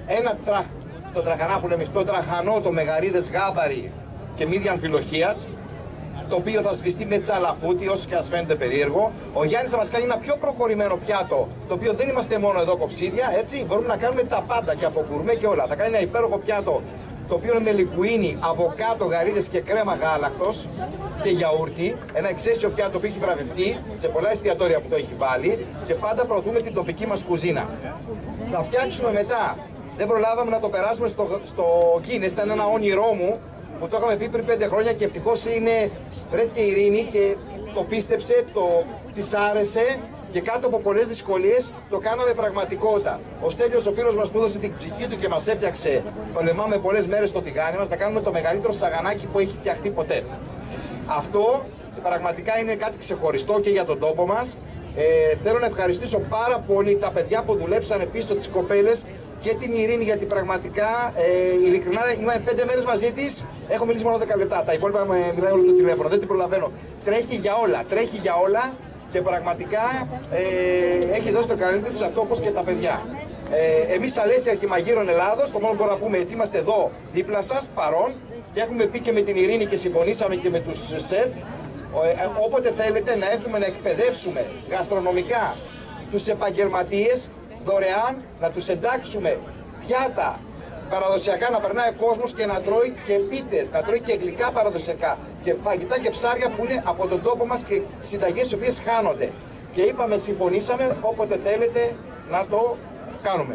το τραχανά που λέμε, το τραχανό, το μεγαρίδες γάβαρι και μύδια Αμφιλοχίας, το οποίο θα σβηστεί με τσαλαφούτι, όσο και να φαίνεται περίεργο. Ο Γιάννης θα μας κάνει ένα πιο προχωρημένο πιάτο, το οποίο δεν είμαστε μόνο εδώ κοψίδια, έτσι, μπορούμε να κάνουμε τα πάντα και από γκουρμέ και όλα. Θα κάνει ένα υπέροχο πιάτο, το οποίο είναι με λικουίνι, αβοκάτο, γαρίδες και κρέμα γάλακτος και γιαούρτι. Ένα εξαίσιο πιάτο που έχει βραβευτεί σε πολλά εστιατόρια που το έχει βάλει, και πάντα προωθούμε την τοπική μας κουζίνα. Θα φτιάξουμε μετά, δεν προλάβαμε να το περάσουμε στο Guinness, ήταν ένα όνειρό μου, που το είχαμε πει πριν 5 χρόνια, και ευτυχώς βρέθηκε η Ειρήνη και το πίστεψε, της άρεσε και κάτω από πολλές δυσκολίες το κάναμε πραγματικότητα. Ο Στέλιος, ο φίλος μας που έδωσε την ψυχή του και μας έφτιαξε, πολεμάμε πολλές μέρες στο τηγάνι μας, να κάνουμε το μεγαλύτερο σαγανάκι που έχει φτιαχτεί ποτέ. Αυτό πραγματικά είναι κάτι ξεχωριστό και για τον τόπο μας. Θέλω να ευχαριστήσω πάρα πολύ τα παιδιά που δουλέψανε πίσω, τις κοπέλες και την Ειρήνη, γιατί πραγματικά ειλικρινά είμαι 5 μέρες μαζί της. Έχω μιλήσει μόνο 10 λεπτά. Τα υπόλοιπα μιλάει όλο το τηλέφωνο. Δεν την προλαβαίνω. Τρέχει για όλα και πραγματικά έχει δώσει το καλύτερο σε αυτό, όπως και τα παιδιά. Εμείς Αλέσια Αρχιμαγείρων Ελλάδος, το μόνο που μπορούμε να πούμε είναι ότι είμαστε εδώ δίπλα σας, παρόν, και έχουμε πει και με την Ειρήνη και συμφωνήσαμε και με τους ΣΕΦ. Όποτε θέλετε να έρθουμε να εκπαιδεύσουμε γαστρονομικά τους επαγγελματίες δωρεάν, να τους εντάξουμε πιάτα παραδοσιακά, να περνάει ο κόσμος και να τρώει και πίτες, να τρώει και γλυκά παραδοσιακά και φαγητά και ψάρια που είναι από τον τόπο μας και συνταγές οι οποίες χάνονται. Και είπαμε, συμφωνήσαμε, όποτε θέλετε να το κάνουμε.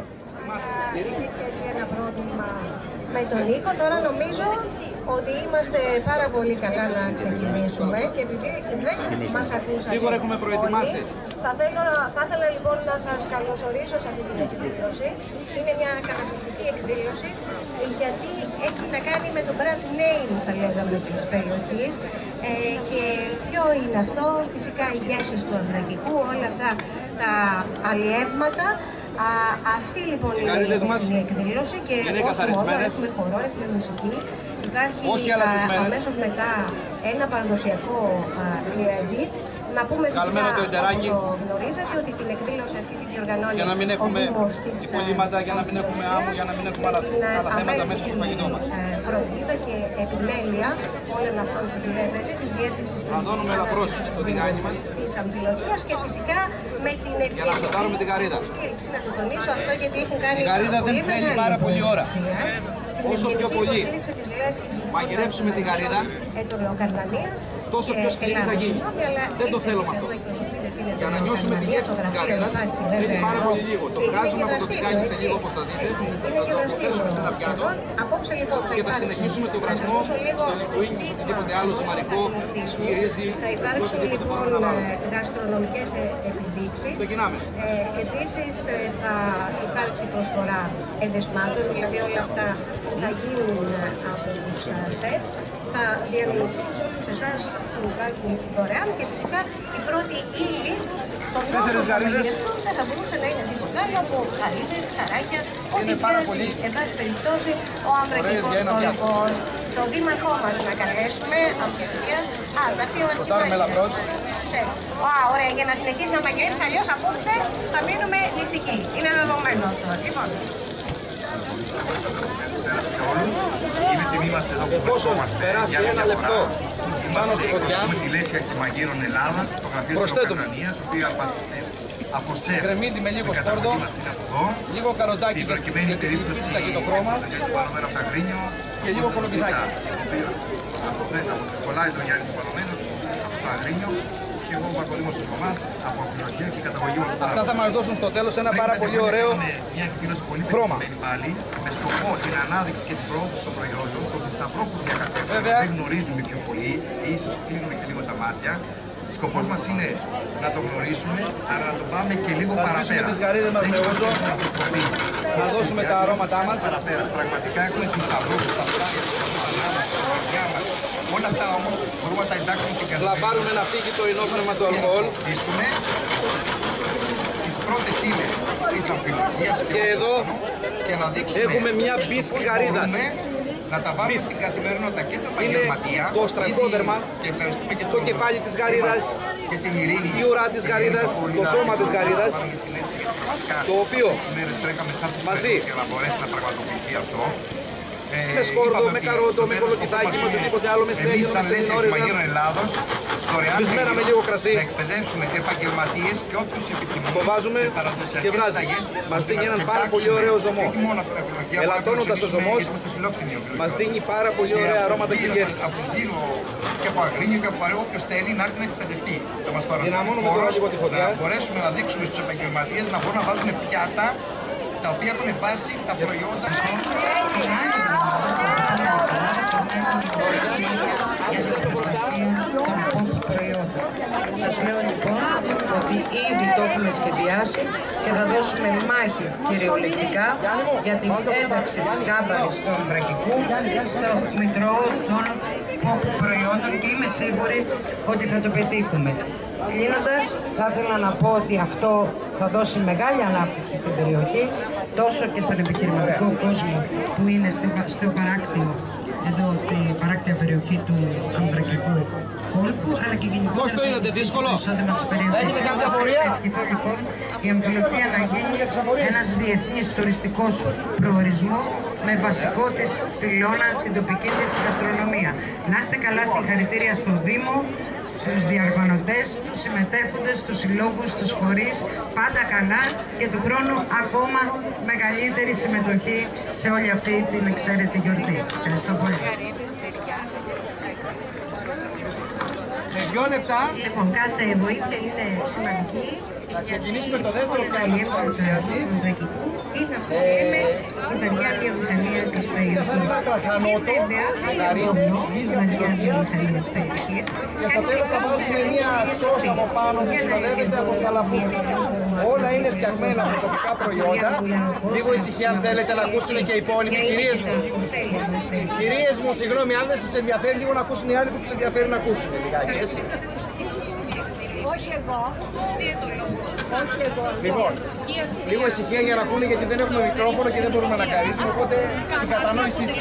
Ένα πρόβλημα με τον Νίκο, τώρα νομίζω ότι είμαστε πάρα πολύ καλά να ξεκινήσουμε και επειδή δεν μας ακούσατε. Σίγουρα έχουμε προετοιμάσει. Θα ήθελα λοιπόν να σας καλωσορίσω σε αυτή την εκδήλωση. Είναι μια καταπληκτική εκδήλωση γιατί έχει να κάνει με το brand name, θα λέγαμε, της περιοχής. Και ποιο είναι αυτό? Φυσικά οι γεύσεις του Ανδρακικού, όλα αυτά τα αλλιεύματα. Αυτή λοιπόν είναι η εκδήλωση και όχι μόνο, έχουμε χορό, έχουμε μουσική. Υπάρχει αμέσως μετά ένα παραδοσιακό λιέδι. Να πούμε φυσικά, όπως γνωρίζετε, ότι την εκδήλωση αυτή την διοργανώνει για να μην έχουμε της υπολείμματα, για να μην έχουμε άμμο, για να μην έχουμε άλλα θέματα μέσα στο φαγητό μας. Φροντίδα και επιμέλεια όλων αυτών που δουλεύετε, της διεύθυνσης του δώνουμε ελαφρώς στο τηγάνι μας, της αμφιλογίας και φυσικά με την γαρίδα. Υποστήριξη. Να το τονίσω αυτό γιατί έχουν κάνει η γαρίδα δεν θέλει πάρα πολύ ώρα. Όσο πιο πολύ μαγειρέψουμε τη γαρίδα, τόσο πιο σκληρή θα γίνει. Δεν το θέλουμε αυτό. Για να νιώσουμε τη γεύση της γαρίδας, θέλει πάρα πολύ λίγο. Το βγάζουμε από το τηγάνι σε λίγο, όπως θα δείτε, θα το αποθέσουμε σε ένα πιάτο και θα συνεχίσουμε το βρασμό στο λιπουίνι, σε οτιδήποτε άλλο, ζυμαρικό ή ρύζι, θα υπάρξουν λοιπόν γαστρονομικές επιδείξεις. Ξεκινάμε. Επίσης θα υπάρξει προσφορά εδεσμάτων, δηλαδή όλα αυτά θα γίνουν από τους ΣΕΦ, θα διανεμηθούν σε όλους εσάς που υπάρχουν δωρεάν και φυσικά η πρώτη ύλη των νόσων δεν θα μπορούσε να είναι τίποτα άλλο από γαρίδες, ψαράκια, ό,τι βγάζει, εν πάση περιπτώσει, ο Ανδρακικός κόλπος. Το δήμαρχό μας να καλέσουμε, αμφιτηρίας, θα πει ο Αρχιμάγειρας. Ωραία, για να συνεχίσει να μαγειρεύσει, αλλιώς απόψε θα μείνουμε νηστικοί. Είναι δεδομένο αυτό. Λοιπόν. Καλησπέρα σε όλους. Είναι τιμή μας εδώ που βρισκόμαστε για μια φορά. Είμαστε εκπροσωπούμε τη Λέσια Αρχιμαγείρων Ελλάδας, το γραφείο της Λοκανανίας, η οποία από ΣΕΦ στην καταγωγή μας είναι από εδώ. Την προκειμένη περίπτωση το βάλουμε από τα Γρίνιο και λίγο κολοκυθάκι. Ο οποίος κολλάει τον Γιάννης Παλωμένος από το Αγρίνιο και εγώ ο Πακοδήμος του Θωμάς από Απολογία και καταγωγή μας. Αυτά θα μας δώσουν στο τέλος ένα πάρα πολύ ωραίο μια εκδήλωση πολύ πετυχημένη πάλι με σκοπό την ανάδειξη και την προώθηση των προϊόντων, το θησαυρό που διακατεύουμε δεν γνωρίζουμε πιο πολύ ή ίσως κλείνουμε και λίγο τα μάτια. Σκοπός μας είναι να το γνωρίσουμε, αλλά να το πάμε και λίγο παραπέρα. Τις γαρίδες μας με ούζο, να δώσουμε τα αρώματά μας. Παραπέρα. Πραγματικά έχουμε θησαυρό στα πλάγια, στα πανάδια, στα παιδιά μας. Όλα αυτά όμως μπορούμε να τα εντάξουμε στην καθημερινή. Λαμβάνουμε ένα φύγει το ενόπνευμα του αλκοόλ. Και τις πρώτες ύλες της αμφιλογίας και εδώ και να δείξουμε έχουμε μια μπίσκ γαρίδας. Να τα βάλουμε στην καθημερινότητα και τα επαγγελματία. Το οστρακόδερμα, το κεφάλι της γαρίδας, η ουρά της γαρίδας, το σώμα της γαρίδας, το οποίο μαζί για να μπορέσει να πραγματοποιηθεί αυτό. Με σκόρδο, με καρότο, με κολοκυθάκι, με οτιδήποτε άλλο, με σέλιο, με σελινόριζα, σβησμένα με λίγο κρασί. Να εκπαιδεύσουμε επαγγελματίες και όποιους επιθυμούν. Το βάζουμε και βράζει. Μας δίνει έναν πάρα πολύ ωραίο ζωμό. Ελαττώνοντας ο ζωμός, μας δίνει πάρα πολύ ωραία αρώματα και γεύσεις. Από γύρω και από Αγρίνιο και από Παρέο, όποιος θέλει να έρθει να εκπαιδευτεί. Θα μας δυναμώνουμε τώρα λίγο τη φωτιά. Να μπορέσουμε να δείξουμε στους επαγγελματίες να μπορούν να βάζουν πιάτα τα οποία έχουν βάσει τα προϊόντα. Σας λέω λοιπόν ότι ήδη το συνεδριάσει και θα δώσουμε μάχη κυριολεκτικά για την ένταξη της γάμπαρης του Αμβρακικού στο μητρό των προϊόντων και είμαι σίγουρη ότι θα το πετύχουμε. Κλείνοντας, θα ήθελα να πω ότι αυτό θα δώσει μεγάλη ανάπτυξη στην περιοχή, τόσο και στον επιχειρηματικό κόσμο που είναι στο παράκτιο, εδώ την παράκτια περιοχή του Αμβρακικού κόλπου, αλλά και γενικότερα στο εισόδημα της περιοχής. Θα ευχηθώ λοιπόν η Αμφιλοχία να γίνει ένας διεθνής τουριστικός προορισμός με βασικό της πυλώνα την τοπική της γαστρονομία. Να είστε καλά, συγχαρητήρια στο Δήμο, στους διοργανωτές, στους συμμετέχοντες, στους συλλόγους, στους φορείς, πάντα καλά και του χρόνου ακόμα μεγαλύτερη συμμετοχή σε όλη αυτή την εξαίρετη γιορτή. Ευχαριστώ πολύ. Σε 2 λεπτά. Λοιπόν, κάθε βοήθεια είναι σημαντική. Θα ξεκινήσουμε το δεύτερο πλάνο της παρουσίασης. Είναι αυτό που λέμε η βαριά βιομηχανία της περιοχής. Ένα τραχανότο, γαρίδες, βαριά βιομηχανία της περιοχής. Και στο τέλος θα βάζουμε μία σως από πάνω που συνοδεύεται από τσαλαπούδι. Όλα είναι φτιαγμένα από τοπικά προϊόντα. Λίγο ησυχία αν θέλετε να ακούσουν και οι υπόλοιποι. Κυρίες μου, συγγνώμη, αν δεν σας ενδιαφέρει λίγο να ακούσουν οι άλλοι που τους ενδιαφέρει να ακούσουν λιγάκι, έτσι. Όχι εγώ. Λοιπόν, λίγο ησυχία για να ακούνε γιατί δεν έχουμε μικρόφωνο και δεν μπορούμε να καρίσουμε, οπότε η κατανόησή σας.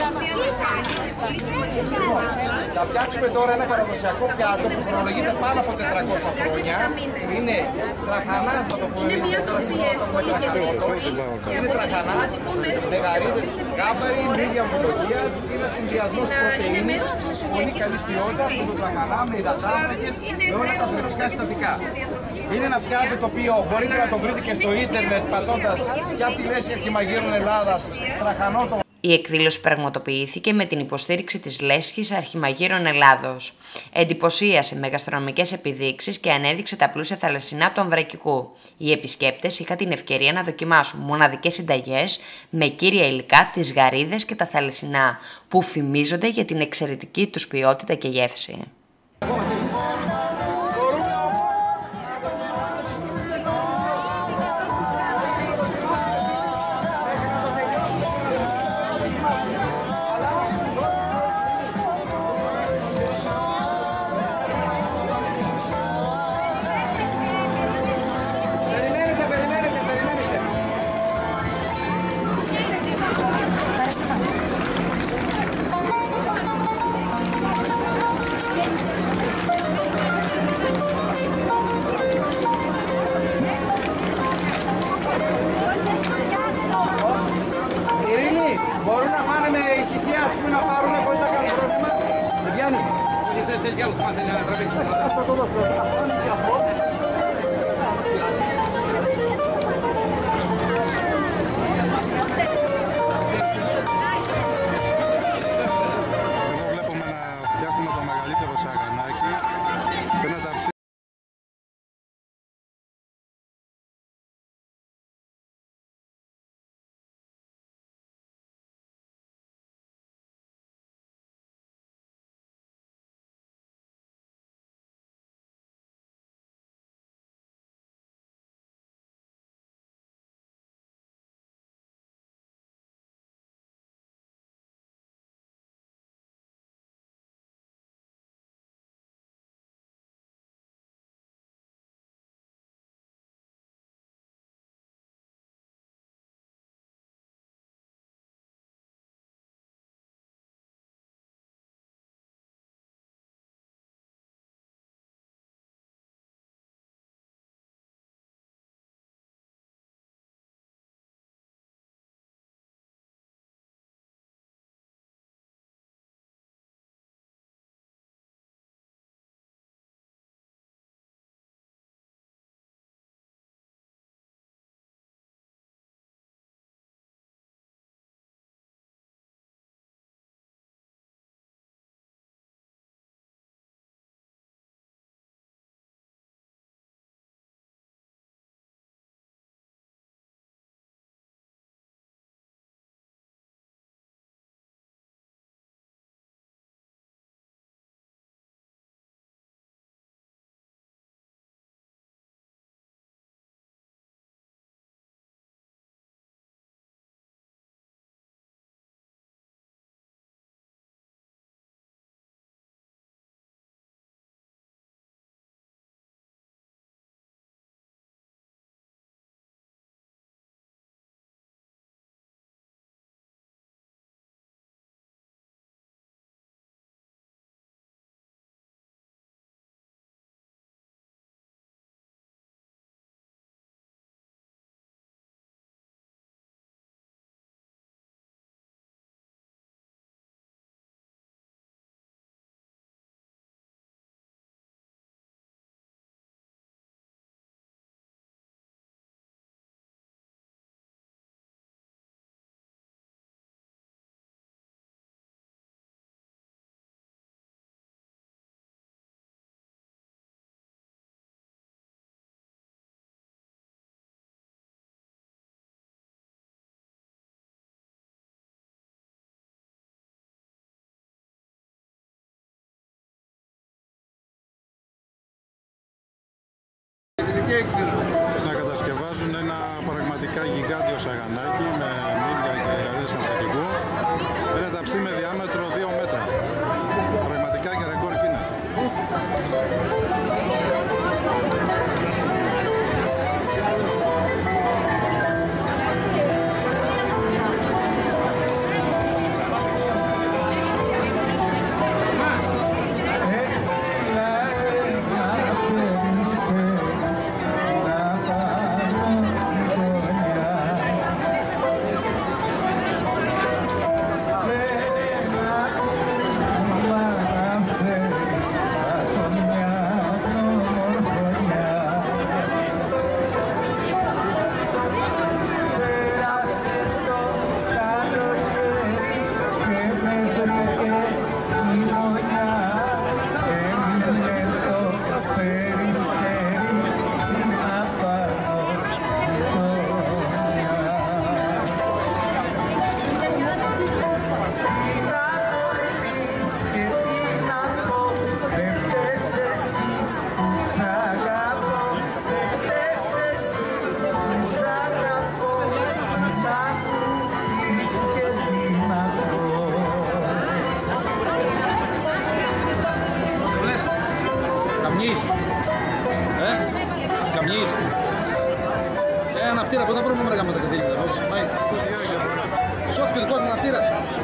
Θα φτιάξουμε τώρα ένα παραδοσιακό πιάτο που χρονολογείται πάνω από 400 χρόνια. Είναι τραχανάς, θα το πούμε. Είναι μια τροφή εύκολη και γρήγορη. Είναι τραχανάς με γαρίδες γάμπαρη, μύδια αμφιλογίας και ένα συνδυασμός πρωτεΐνης πολύ καλής ποιότητας με το τραχανά, με υδατάνθρακες, με όλα τα θρεπτικά συστατικά. Είναι ένα πιάτο το οποίο μπορείτε να το βρείτε και στο ίντερνετ πατώντας και από τη Λέσχη Αρχιμαγείρων Ελλάδας τραχανό. Η εκδήλωση πραγματοποιήθηκε με την υποστήριξη της Λέσχης Αρχιμαγείρων Ελλάδος. Εντυπωσίασε με γαστρονομικές επιδείξεις και ανέδειξε τα πλούσια θαλασσινά του Αμβρακικού. Οι επισκέπτες είχαν την ευκαιρία να δοκιμάσουν μοναδικές συνταγές με κύρια υλικά τις γαρίδες και τα θαλασσινά, που φημίζονται για την εξαιρετική τους ποιότητα και γεύση. Μπορούν να πάνε με ησυχία, ας πούμε, να πάρουν χωρίς να κάνουν πρόβλημα. Δεν πιάνει. Θέλει κι άλλο, θέλει να τραβήξει. Αυτό το δώσω. Ας πάνε και αυτό. να κατασκευάζουν ένα πραγματικά γιγάντιο σαγανάκι με μύδια και γαρίδες ανθρακικού. Είναι ταψί με διάμετρο 2 μέτρα. Πραγματικά και ρεκόρ Κίνα. Αναπτήρα, πότε μπορούμε να κάνουμε τα κατήλια. Σοκ και δικός μου αναπτήρας.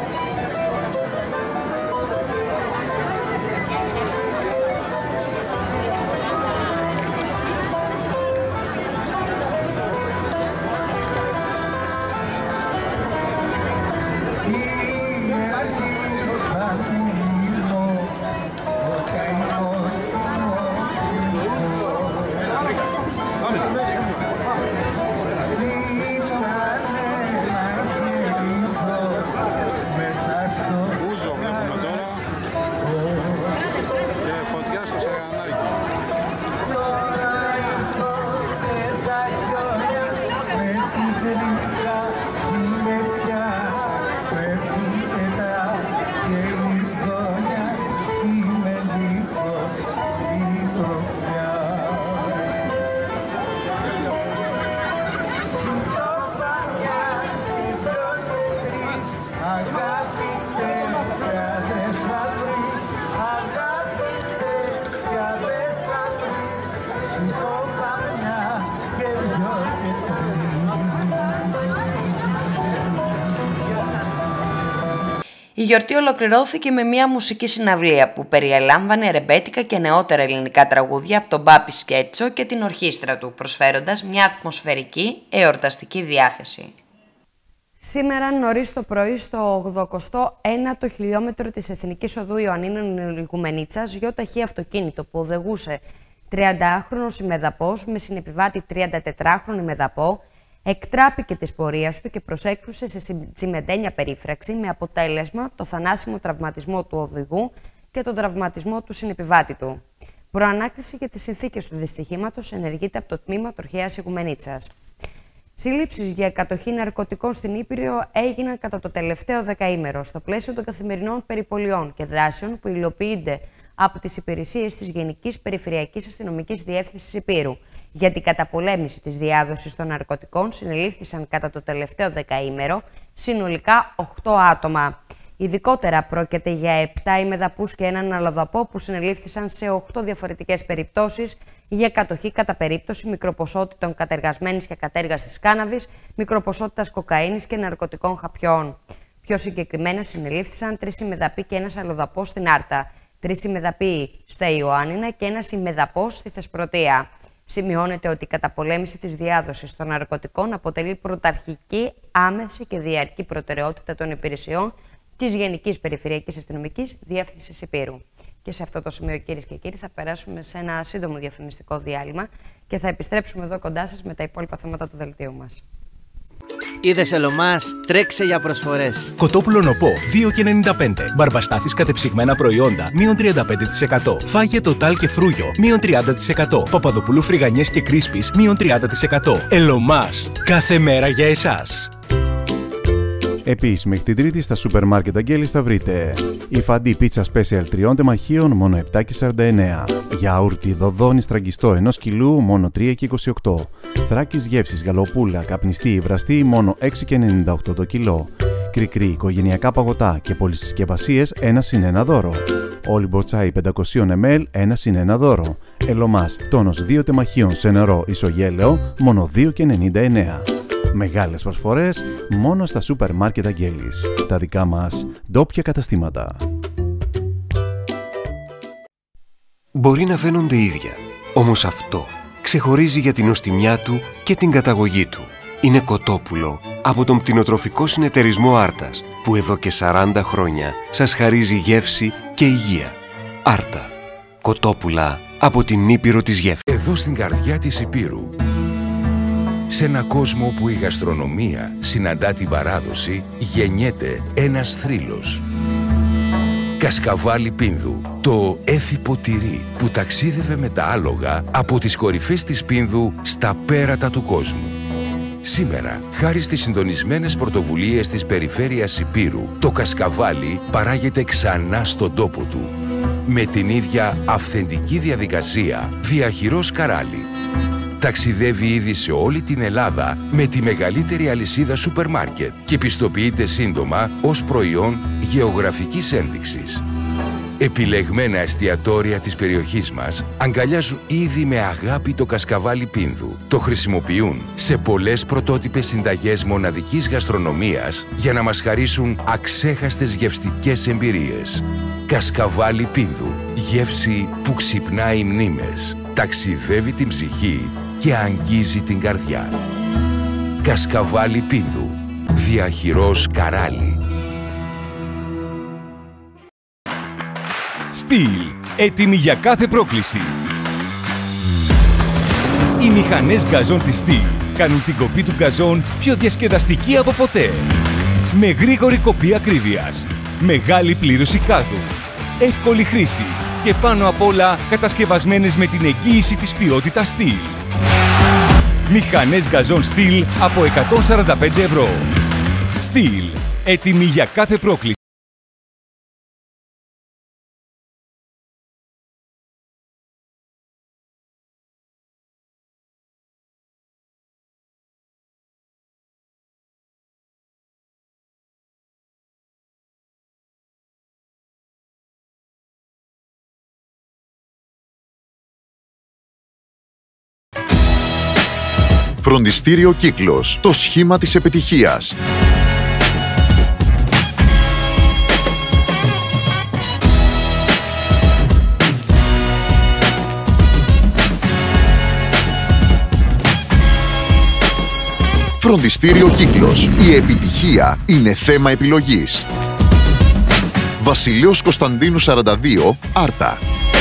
Η γιορτή ολοκληρώθηκε με μια μουσική συναυλία που περιέλαμβανε ρεμπέτικα και νεότερα ελληνικά τραγούδια από τον Πάπη Σκέτσο και την ορχήστρα του, προσφέροντας μια ατμοσφαιρική εορταστική διάθεση. Σήμερα νωρίς το πρωί στο 89ο χιλιόμετρο της Εθνικής Οδού Ιωαννίνων Ιγουμενίτσας, γιοταχή αυτοκίνητο που οδηγούσε 30χρονος ημεδαπός με συνεπιβάτη 34χρονο ημεδαπό, εκτράπηκε της πορείας του και προσέκρουσε σε τσιμεντένια περίφραξη με αποτέλεσμα το θανάσιμο τραυματισμό του οδηγού και τον τραυματισμό του συνεπιβάτη του. Προανάκριση για τις συνθήκες του δυστυχήματος ενεργείται από το τμήμα Τροχέας Ιγουμενίτσας. Σύλληψεις για κατοχή ναρκωτικών στην Ήπειρο έγιναν κατά το τελευταίο δεκαήμερο στο πλαίσιο των καθημερινών περιπολιών και δράσεων που υλοποιούνται από τις υπηρεσίες της Γενικής Περιφερειακής Αστυνομικής Διεύθυνσης Ηπείρου. Για την καταπολέμηση της διάδοσης των ναρκωτικών συνελήφθησαν κατά το τελευταίο δεκαήμερο συνολικά 8 άτομα. Ειδικότερα πρόκειται για 7 ημεδαπούς και έναν αλλοδαπό που συνελήφθησαν σε 8 διαφορετικές περιπτώσεις για κατοχή κατά περίπτωση μικροποσότητων κατεργασμένης και κατέργαστης κάναβης, μικροποσότητας κοκαίνης και ναρκωτικών χαπιών. Πιο συγκεκριμένα συνελήφθησαν 3 ημεδαποί και ένας αλλοδαπός στην Άρτα, 3 ημεδαποί στα Ιωάννινα και ένας ημεδαπός στη Θεσπρωτεία. Σημειώνεται ότι η καταπολέμηση της διάδοσης των ναρκωτικών αποτελεί πρωταρχική, άμεση και διαρκή προτεραιότητα των υπηρεσιών της Γενικής Περιφερειακής Αστυνομικής Διεύθυνσης Ηπείρου. Και σε αυτό το σημείο, κυρίες και κύριοι, θα περάσουμε σε ένα σύντομο διαφημιστικό διάλειμμα και θα επιστρέψουμε εδώ κοντά σας με τα υπόλοιπα θέματα του δελτίου μας. Είδες Ελωμάς, τρέξε για προσφορές. Κοτόπουλο νοπό 2,95. Μπαρμπαστάθης κατεψυγμένα προϊόντα μείον 35%. Φάγε τοτάλ και φρούγιο μείον 30%. Παπαδοπούλου φρυγανιές και κρίσπις μείον 30%. Ελωμάς, κάθε μέρα για εσάς. Επίσης, μέχρι την Τρίτη στα σούπερ μάρκετ Αγγέλης θα βρείτε υφαντή πίτσα special 3 τεμαχίων μόνο 7,49. Γιαούρτι δοδόνι στραγγιστό 1 κιλού μόνο 3,28. Θράκης γεύσης γαλοπούλα καπνιστή ή βραστή μόνο 6,98 το κιλό. Κρικρή οικογενειακά παγωτά και πολυσυσκευασίες 1 συν 1 δώρο. Όλυμπο τσάι 500 ml 1 συν 1 δώρο. Ελομάς τόνος 2 τεμαχίων σε νερό ισογέλαιο μόνο 2,99. Μεγάλες προσφορές μόνο στα σούπερ μάρκετ Αγγέλης. Τα δικά μας ντόπια καταστήματα. Μπορεί να φαίνονται ίδια, όμως αυτό ξεχωρίζει για την νοστιμιά του και την καταγωγή του. Είναι κοτόπουλο από τον κτηνοτροφικό συνεταιρισμό Άρτας, που εδώ και 40 χρόνια σας χαρίζει γεύση και υγεία. Άρτα. Κοτόπουλα από την Ήπειρο της γεύσης. Εδώ στην καρδιά της Υπήρου, σε ένα κόσμο που η γαστρονομία συναντά την παράδοση, γεννιέται ένας θρύλος. Κασκαβάλι Πίνδου, το έφυπο τυρί που ταξίδευε με τα άλογα από τις κορυφές της Πίνδου στα πέρατα του κόσμου. Σήμερα, χάρη στις συντονισμένες πρωτοβουλίες της περιφέρειας Υπήρου, το κασκαβάλι παράγεται ξανά στον τόπο του. Με την ίδια αυθεντική διαδικασία, διαχειρός καράλι. Ταξιδεύει ήδη σε όλη την Ελλάδα με τη μεγαλύτερη αλυσίδα σούπερ μάρκετ και πιστοποιείται σύντομα ως προϊόν γεωγραφικής ένδειξης. Επιλεγμένα εστιατόρια της περιοχής μας αγκαλιάζουν ήδη με αγάπη το κασκαβάλι Πίνδου. Το χρησιμοποιούν σε πολλές πρωτότυπες συνταγές μοναδικής γαστρονομίας για να μας χαρίσουν αξέχαστες γευστικές εμπειρίες. Κασκαβάλι Πίνδου. Γεύση που ξυπνάει μνήμες, ταξιδεύει την ψυχή και αγγίζει την καρδιά. Κασκαβάλι Πίνδου. Διαχειρός καράλι. Στυλ. Έτοιμοι για κάθε πρόκληση. Οι μηχανές γκαζόν της Στυλ κάνουν την κοπή του γκαζόν πιο διασκεδαστική από ποτέ. Με γρήγορη κοπή ακρίβειας, μεγάλη πλήρωση κάδου, εύκολη χρήση και πάνω απ' όλα κατασκευασμένες με την εγγύηση της ποιότητας Στυλ. Μηχανές γκαζόν Στυλ από 145 ευρώ. Στυλ. Έτοιμοι για κάθε πρόκληση. Φροντιστήριο Κύκλος. Το σχήμα της επιτυχίας. Φροντιστήριο Κύκλος. Η επιτυχία είναι θέμα επιλογής. Βασιλείος Κωνσταντίνου 42, Άρτα.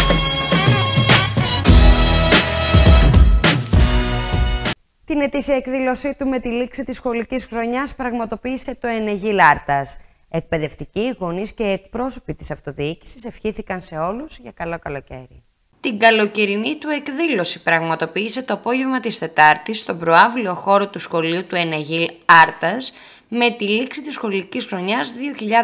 Την ετήσια εκδήλωσή του με τη λήξη της σχολικής χρονιάς πραγματοποίησε το Ενεγίλ Άρτας. Εκπαιδευτικοί, γονείς και εκπρόσωποι της αυτοδιοίκησης ευχήθηκαν σε όλους για καλό καλοκαίρι. Την καλοκαιρινή του εκδήλωση πραγματοποίησε το απόγευμα της Τετάρτης στον προαύλιο χώρο του σχολείου του Ενεγίλ Άρτας με τη λήξη της σχολικής χρονιάς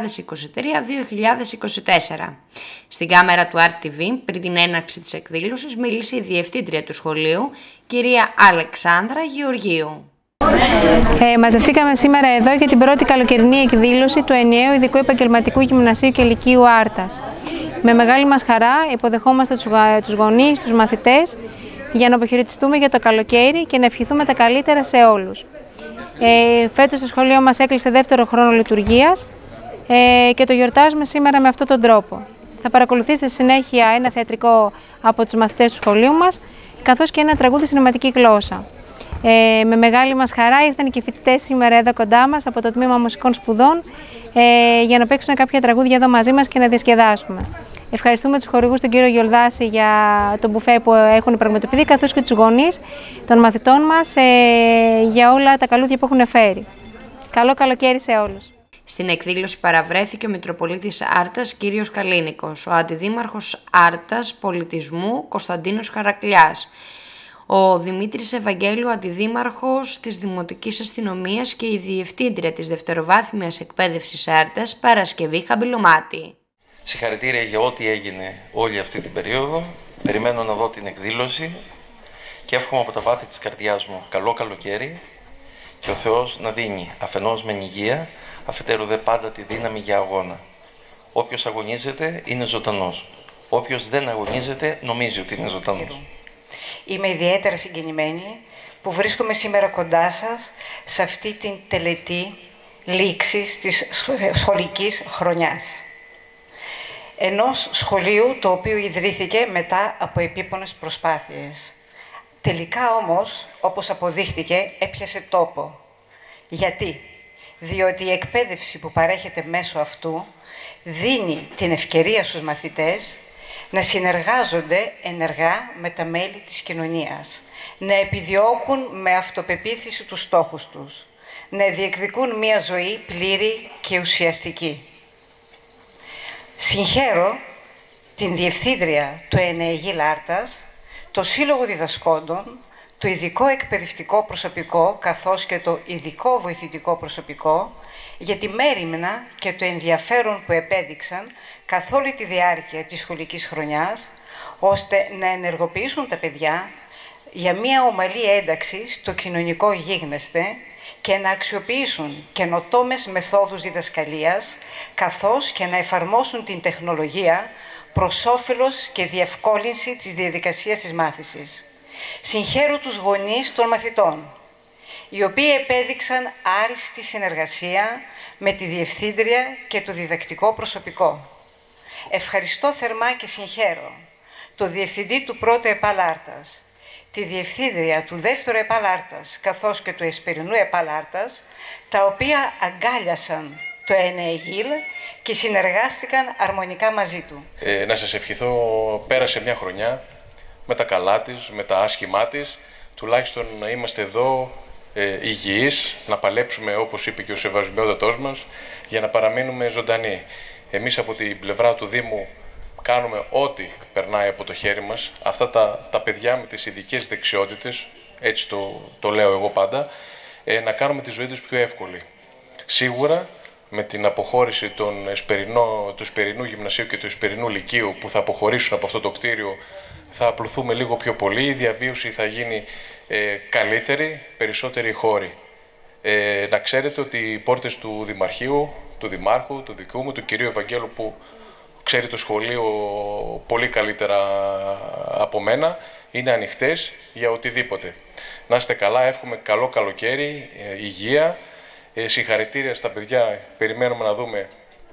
2023-2024. Στην κάμερα του RTV, πριν την έναρξη της εκδήλωσης, μίλησε η διευθύντρια του σχολείου, κυρία Αλεξάνδρα Γεωργίου. Μαζευτήκαμε σήμερα εδώ για την πρώτη καλοκαιρινή εκδήλωση του ενιαίου ειδικού επαγγελματικού γυμνασίου και λυκείου Άρτας. Με μεγάλη μας χαρά υποδεχόμαστε τους γονείς, τους μαθητές, για να αποχαιρετιστούμε για το καλοκαίρι και να ευχηθούμε τα καλύτερα σε όλους. Φέτος το σχολείο μας έκλεισε δεύτερο χρόνο λειτουργίας και το γιορτάζουμε σήμερα με αυτόν τον τρόπο. Θα παρακολουθήσετε συνέχεια ένα θεατρικό από τους μαθητές του σχολείου μας, καθώς και ένα τραγούδι στην νοηματική γλώσσα. Με μεγάλη μας χαρά ήρθαν και οι φοιτητές σήμερα εδώ κοντά μας από το Τμήμα Μουσικών Σπουδών για να παίξουν κάποια τραγούδια εδώ μαζί μας και να διασκεδάσουμε. Ευχαριστούμε τους χορηγούς, τον κύριο Γιολδάση, για το μπουφέ που έχουν πραγματοποιηθεί, καθώς και τους γονείς των μαθητών μας για όλα τα καλούδια που έχουν φέρει. Καλό καλοκαίρι σε όλους. Στην εκδήλωση παραβρέθηκε ο Μητροπολίτης Άρτας κύριος Καλίνικος, ο Αντιδήμαρχος Άρτας Πολιτισμού Κωνσταντίνος Χαρακλιάς, Ο Δημήτρης Ευαγγέλου, αντιδήμαρχος της Δημοτικής Αστυνομίας και η Διευθύντρια της Δευτεροβάθμιας Εκπαίδευσης Άρτας, Παρασκευή Χαμπυλωμάτη. Συγχαρητήρια για ό,τι έγινε όλη αυτή την περίοδο. Περιμένω να δω την εκδήλωση και εύχομαι από τα βάθη της καρδιάς μου καλό καλοκαίρι και ο Θεός να δίνει αφενός μεν υγεία, αφετέρου δε πάντα τη δύναμη για αγώνα. Όποιος αγωνίζεται είναι ζωντανός. Όποιος δεν αγωνίζεται νομίζει ότι είναι ζωντανός. Είμαι ιδιαίτερα συγκινημένη που βρίσκομαι σήμερα κοντά σας σε αυτή την τελετή λήξης της σχολικής χρονιάς. Ενός σχολείου το οποίο ιδρύθηκε μετά από επίπονες προσπάθειες. Τελικά όμως, όπως αποδείχτηκε, έπιασε τόπο. Γιατί? Διότι η εκπαίδευση που παρέχεται μέσω αυτού δίνει την ευκαιρία στους μαθητές να συνεργάζονται ενεργά με τα μέλη της κοινωνίας, να επιδιώκουν με αυτοπεποίθηση τους στόχους τους, να διεκδικούν μια ζωή πλήρη και ουσιαστική. Συγχαίρω την Διευθύντρια του ΕΝΕΓΙΛ Άρτας, το Σύλλογο Διδασκόντων, το ειδικό εκπαιδευτικό προσωπικό καθώς και το ειδικό βοηθητικό προσωπικό για τη μέριμνα και το ενδιαφέρον που επέδειξαν καθ' όλη τη διάρκεια της σχολικής χρονιάς, ώστε να ενεργοποιήσουν τα παιδιά για μια ομαλή ένταξη στο κοινωνικό γίγνεσθε και να αξιοποιήσουν καινοτόμες μεθόδους διδασκαλίας, καθώς και να εφαρμόσουν την τεχνολογία προς όφελος και διευκόλυνση της διαδικασίας της μάθησης. Συγχαίρω τους γονείς των μαθητών, οι οποίοι επέδειξαν άριστη συνεργασία με τη Διευθύντρια και το διδακτικό προσωπικό. Ευχαριστώ θερμά και συγχαίρω το Διευθυντή του πρώτου ΕΠΑΛ Άρτας, τη Διευθύντρια του δεύτερου ΕΠΑΛ Άρτας, καθώς και του Εσπερινού ΕΠΑΛ Άρτας, τα οποία αγκάλιασαν το ΕΝΕΓΙΛ και συνεργάστηκαν αρμονικά μαζί του. Να σας ευχηθώ, πέρασε μια χρονιά με τα καλά της, με τα άσχημά της, τουλάχιστον να είμαστε εδώ υγιείς, να παλέψουμε όπως είπε και ο σεβασμιότατός μας, για να παραμείνουμε ζωντανοί. Εμείς από την πλευρά του Δήμου κάνουμε ό,τι περνάει από το χέρι μας. Αυτά τα παιδιά με τις ειδικές δεξιότητες, έτσι το λέω εγώ πάντα, να κάνουμε τη ζωή τους πιο εύκολη. Σίγουρα με την αποχώρηση του Εσπερινού Γυμνασίου και του Εσπερινού Λυκείου που θα αποχωρήσουν από αυτό το κτίριο, θα απλωθούμε λίγο πιο πολύ, η διαβίωση θα γίνει καλύτερη, περισσότεροι χώροι. Να ξέρετε ότι οι πόρτες του Δημαρχείου, του Δημάρχου, του δικού μου, του κυρίου Ευαγγέλου που ξέρει το σχολείο πολύ καλύτερα από μένα, είναι ανοιχτές για οτιδήποτε. Να είστε καλά, εύχομαι καλό καλοκαίρι, υγεία, συγχαρητήρια στα παιδιά, περιμένουμε να δούμε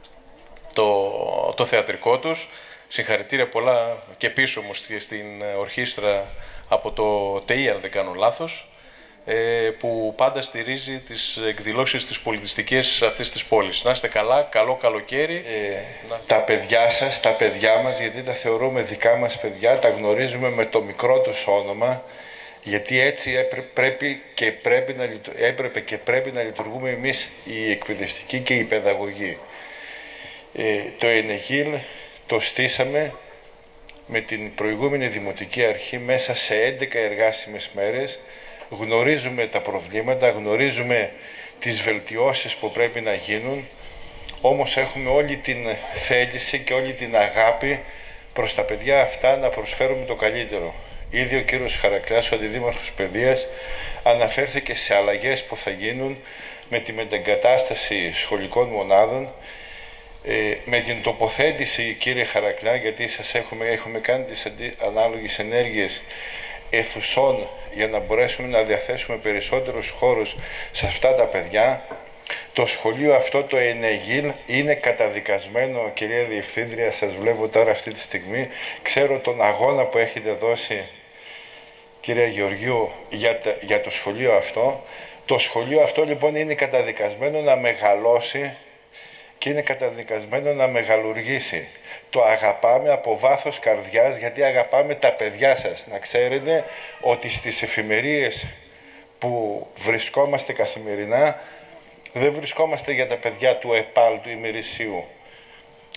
το θεατρικό τους. Συγχαρητήρια πολλά και πίσω μου στην ορχήστρα από το ΤΕΙ, αν δεν κάνω λάθος, που πάντα στηρίζει τις εκδηλώσεις της πολιτιστικής αυτής της πόλης. Να είστε καλά, καλό καλοκαίρι. Τα παιδιά σας, τα παιδιά μας, γιατί τα θεωρούμε δικά μας παιδιά, τα γνωρίζουμε με το μικρό τους όνομα, γιατί έτσι έπρεπε και πρέπει να λειτουργούμε εμείς οι εκπαιδευτικοί και οι παιδαγωγοί. Το ΕΝΕΓΙΛ το στήσαμε με την προηγούμενη Δημοτική Αρχή μέσα σε 11 εργάσιμες μέρες. Γνωρίζουμε τα προβλήματα, γνωρίζουμε τις βελτιώσεις που πρέπει να γίνουν, όμως έχουμε όλη την θέληση και όλη την αγάπη προς τα παιδιά αυτά να προσφέρουμε το καλύτερο. Ήδη ο κύριος Χαρακλάς, ο Αντιδήμαρχος Παιδείας, αναφέρθηκε σε αλλαγές που θα γίνουν με τη μετεγκατάσταση σχολικών μονάδων, με την τοποθέτηση, κύριε Χαρακλά, γιατί σας έχουμε κάνει τις ανάλογες ενέργειες αιθουσών για να μπορέσουμε να διαθέσουμε περισσότερους χώρους σε αυτά τα παιδιά. Το σχολείο αυτό, το ΕΝΕΓΙΛ, είναι καταδικασμένο, κυρία Διευθύντρια, σας βλέπω τώρα αυτή τη στιγμή. Ξέρω τον αγώνα που έχετε δώσει, κυρία Γεωργίου, για το σχολείο αυτό. Το σχολείο αυτό λοιπόν είναι καταδικασμένο να μεγαλώσει και είναι καταδικασμένο να μεγαλουργήσει. Το αγαπάμε από βάθος καρδιάς, γιατί αγαπάμε τα παιδιά σας. Να ξέρετε ότι στις εφημερίες που βρισκόμαστε καθημερινά δεν βρισκόμαστε για τα παιδιά του ΕΠΑΛ, του ημερησίου.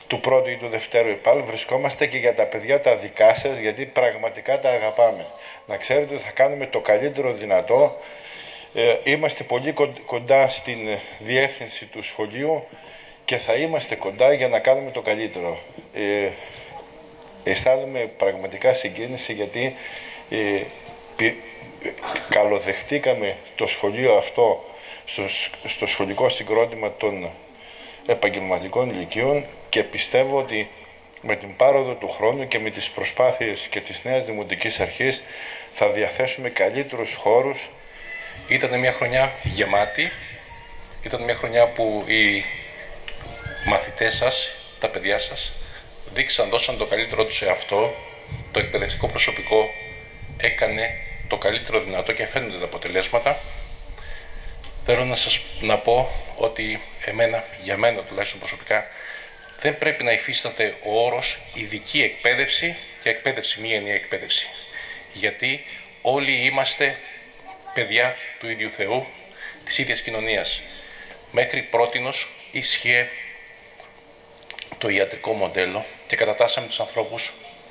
του πρώτου ή του δευτέρου ΕΠΑΛ, βρισκόμαστε και για τα παιδιά τα δικά σας, γιατί πραγματικά τα αγαπάμε. Να ξέρετε ότι θα κάνουμε το καλύτερο δυνατό. Είμαστε πολύ κοντά στην διεύθυνση του σχολείου και θα είμαστε κοντά για να κάνουμε το καλύτερο. Αισθάνομαι πραγματικά συγκίνηση, γιατί καλοδεχτήκαμε το σχολείο αυτό στο σχολικό συγκρότημα των επαγγελματικών ηλικίων και πιστεύω ότι με την πάροδο του χρόνου και με τις προσπάθειες και της νέας Δημοτικής Αρχής θα διαθέσουμε καλύτερους χώρους. Ήταν μια χρονιά γεμάτη, ήταν μια χρονιά που οι μαθητές σας, τα παιδιά σας, δώσαν το καλύτερό τους σε αυτό, το εκπαιδευτικό προσωπικό έκανε το καλύτερο δυνατό και φαίνονται τα αποτελέσματα. Θέλω να πω ότι για μένα τουλάχιστον προσωπικά, δεν πρέπει να υφίσταται ο όρος ειδική εκπαίδευση και εκπαίδευση, μία ενιαία εκπαίδευση. Γιατί όλοι είμαστε παιδιά του ίδιου Θεού, της ίδιας κοινωνίας. Μέχρι πρότινος ίσχυε το ιατρικό μοντέλο και κατατάσσαμε τους ανθρώπους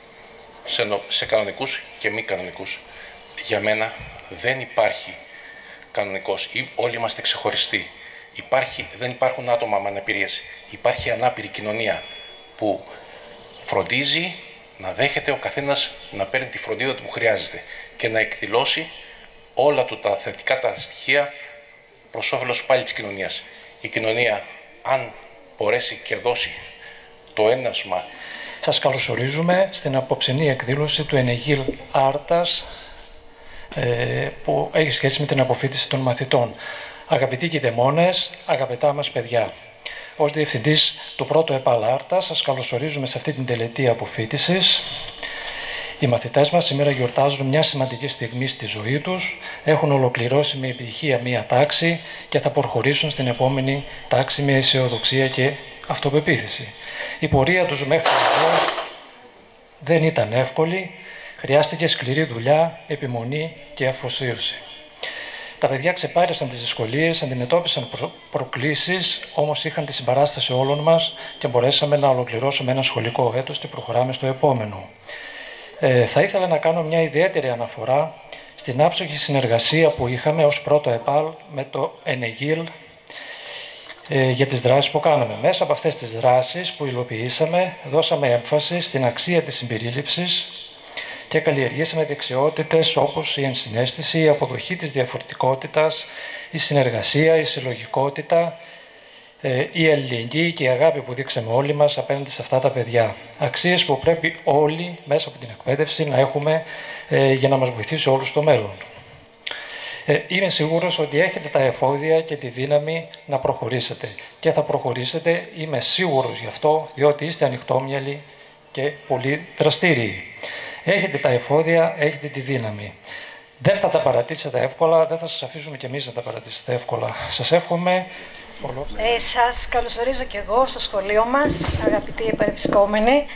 σε κανονικούς και μη κανονικούς. Για μένα δεν υπάρχει κανονικός, όλοι είμαστε ξεχωριστοί. Δεν υπάρχουν άτομα με αναπηρίες. Υπάρχει ανάπηρη κοινωνία που φροντίζει να δέχεται ο καθένας να παίρνει τη φροντίδα του που χρειάζεται και να εκδηλώσει όλα του τα θετικά τα στοιχεία προς όφελος πάλι της κοινωνίας. Η κοινωνία, αν μπορέσει και δώσει το ένασμα. Σας καλωσορίζουμε στην απόψινή εκδήλωση του Ενεγίλ Άρτας που έχει σχέση με την αποφοίτηση των μαθητών. Αγαπητοί κηδεμόνες, αγαπητά μας παιδιά, ως διευθυντής του πρώτου ΕΠΑΛ Άρτας σας καλωσορίζουμε σε αυτή την τελετή αποφοίτησης. Οι μαθητές μας σήμερα γιορτάζουν μια σημαντική στιγμή στη ζωή τους, έχουν ολοκληρώσει με επιτυχία μία τάξη και θα προχωρήσουν στην επόμενη τάξη με αισιοδοξία και αυτοπεποίθηση. Η πορεία τους μέχρι εδώ δεν ήταν εύκολη, χρειάστηκε σκληρή δουλειά, επιμονή και αφοσίωση. Τα παιδιά ξεπάρασαν τις δυσκολίες, αντιμετώπισαν προκλήσεις, όμως είχαν τη συμπαράσταση όλων μας και μπορέσαμε να ολοκληρώσουμε ένα σχολικό έτος και προχωράμε στο επόμενο. Θα ήθελα να κάνω μια ιδιαίτερη αναφορά στην άψογη συνεργασία που είχαμε ως πρώτο ΕΠΑΛ με το Ενεγίλ για τις δράσεις που κάναμε. Μέσα από αυτές τις δράσεις που υλοποιήσαμε, δώσαμε έμφαση στην αξία της συμπερίληψης και καλλιεργήσαμε δεξιότητες όπως η ενσυναίσθηση, η αποδοχή της διαφορετικότητας, η συνεργασία, η συλλογικότητα, η αλληλεγγύη και η αγάπη που δείξαμε όλοι μας απέναντι σε αυτά τα παιδιά. Αξίες που πρέπει όλοι μέσα από την εκπαίδευση να έχουμε για να μας βοηθήσει όλους στο μέλλον. Είμαι σίγουρος ότι έχετε τα εφόδια και τη δύναμη να προχωρήσετε και θα προχωρήσετε, είμαι σίγουρος γι' αυτό, διότι είστε ανοιχτόμυαλοι και πολύ δραστήριοι. Έχετε τα εφόδια, έχετε τη δύναμη. Δεν θα τα παρατήσετε εύκολα, δεν θα σας αφήσουμε κι εμείς να τα παρατήσετε εύκολα. Σας εύχομαι. Σας καλωσορίζω και εγώ στο σχολείο μας, αγαπητοί επαρευρισκόμενοι.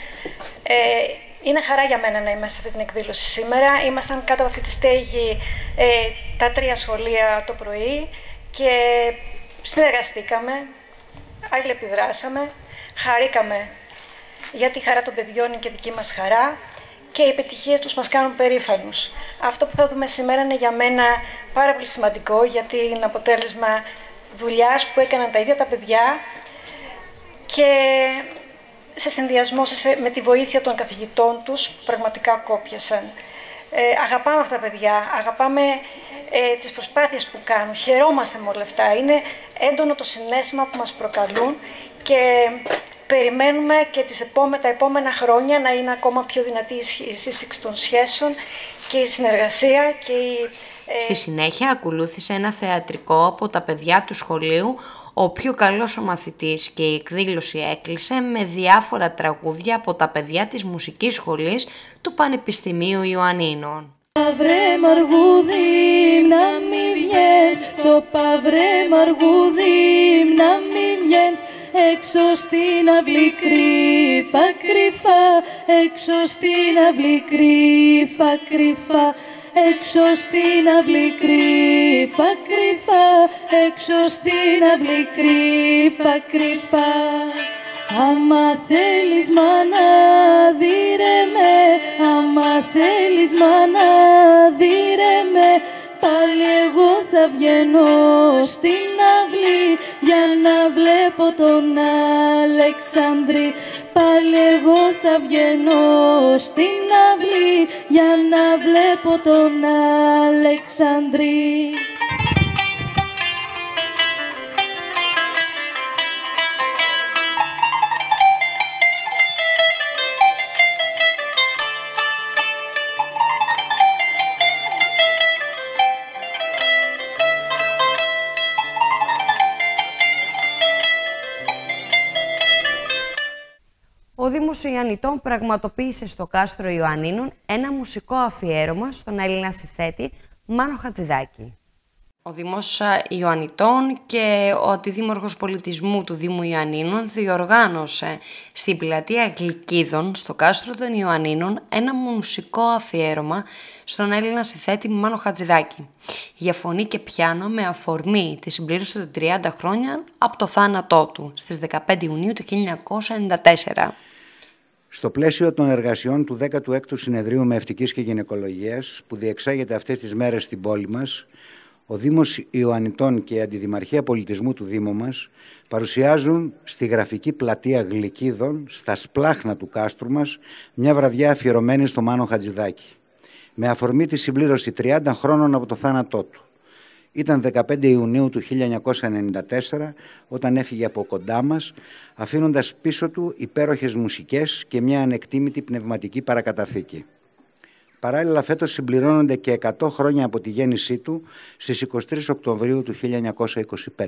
Είναι χαρά για μένα να είμαι σε αυτή την εκδήλωση σήμερα. Ήμασταν κάτω από αυτή τη στέγη τα 3 σχολεία το πρωί και συνεργαστήκαμε, αλληλεπιδράσαμε, χαρήκαμε για τη χαρά των παιδιών είναι και δική μας χαρά και οι επιτυχίες τους μας κάνουν περήφανους. Αυτό που θα δούμε σήμερα είναι για μένα πάρα πολύ σημαντικό γιατί είναι αποτέλεσμα δουλειάς που έκαναν τα ίδια τα παιδιά και σε συνδυασμό με τη βοήθεια των καθηγητών τους που πραγματικά κόπιασαν. Αγαπάμε αυτά τα παιδιά, αγαπάμε τις προσπάθειες που κάνουν, χαιρόμαστε με όλα αυτά. Είναι έντονο το συναίσθημα που μας προκαλούν και περιμένουμε και τα επόμενα χρόνια να είναι ακόμα πιο δυνατή η σύσφυξη των σχέσεων και η συνεργασία και η... Στη συνέχεια ακολούθησε ένα θεατρικό από τα παιδιά του σχολείου, ο πιο καλός ο μαθητής και η εκδήλωση έκλεισε με διάφορα τραγούδια από τα παιδιά της μουσικής σχολής του Πανεπιστημίου Ιωαννίνων. Παυρέ μαργούδι να μη βγες, στο παυρέ μαργούδι να μη βγες, έξω στην αυλή κρύφα κρύφα, έξω στην αυλή κρύφα κρύφα, έξω στην αυλή κρύφα κρύφα, έξω στην αυλή κρύφα κρύφα. Άμα θέλεις μάνα δίρε με, άμα θέλεις μάνα δίρε με, πάλι εγώ θα βγαίνω στην αυλή για να βλέπω τον Αλεξάνδρη. Πάλι εγώ θα βγαίνω στην αυλή για να βλέπω τον Αλεξάνδρη. Ο Δήμος Ιωαννιτών πραγματοποίησε στο κάστρο Ιωαννίνων ένα μουσικό αφιέρωμα στον Έλληνα συνθέτη Μάνο Χατζηδάκη. Ο Δήμος Ιωαννιτών και ο Αντιδήμαρχος Πολιτισμού του Δήμου Ιωαννίνων διοργάνωσε στην πλατεία Γλυκίδων στο κάστρο των Ιωαννίνων ένα μουσικό αφιέρωμα στον Έλληνα συνθέτη Μάνο Χατζηδάκη για φωνή και πιάνο με αφορμή τη συμπλήρωση των 30 χρόνια από το θάνατό του στις 15 Ιουνίου του 1994. Στο πλαίσιο των εργασιών του 16ου Συνεδρίου Μευτικής και Γυναικολογίας που διεξάγεται αυτές τις μέρες στην πόλη μας, ο Δήμος Ιωαννιτών και η Αντιδημαρχία Πολιτισμού του Δήμου μας παρουσιάζουν στη γραφική πλατεία Γλυκίδων, στα σπλάχνα του κάστρου μας, μια βραδιά αφιερωμένη στο Μάνο Χατζηδάκη, με αφορμή τη συμπλήρωση 30 χρόνων από το θάνατό του. Ήταν 15 Ιουνίου του 1994 όταν έφυγε από κοντά μας, αφήνοντας πίσω του υπέροχες μουσικές και μια ανεκτήμητη πνευματική παρακαταθήκη. Παράλληλα φέτος συμπληρώνονται και 100 χρόνια από τη γέννησή του στις 23 Οκτωβρίου του 1925.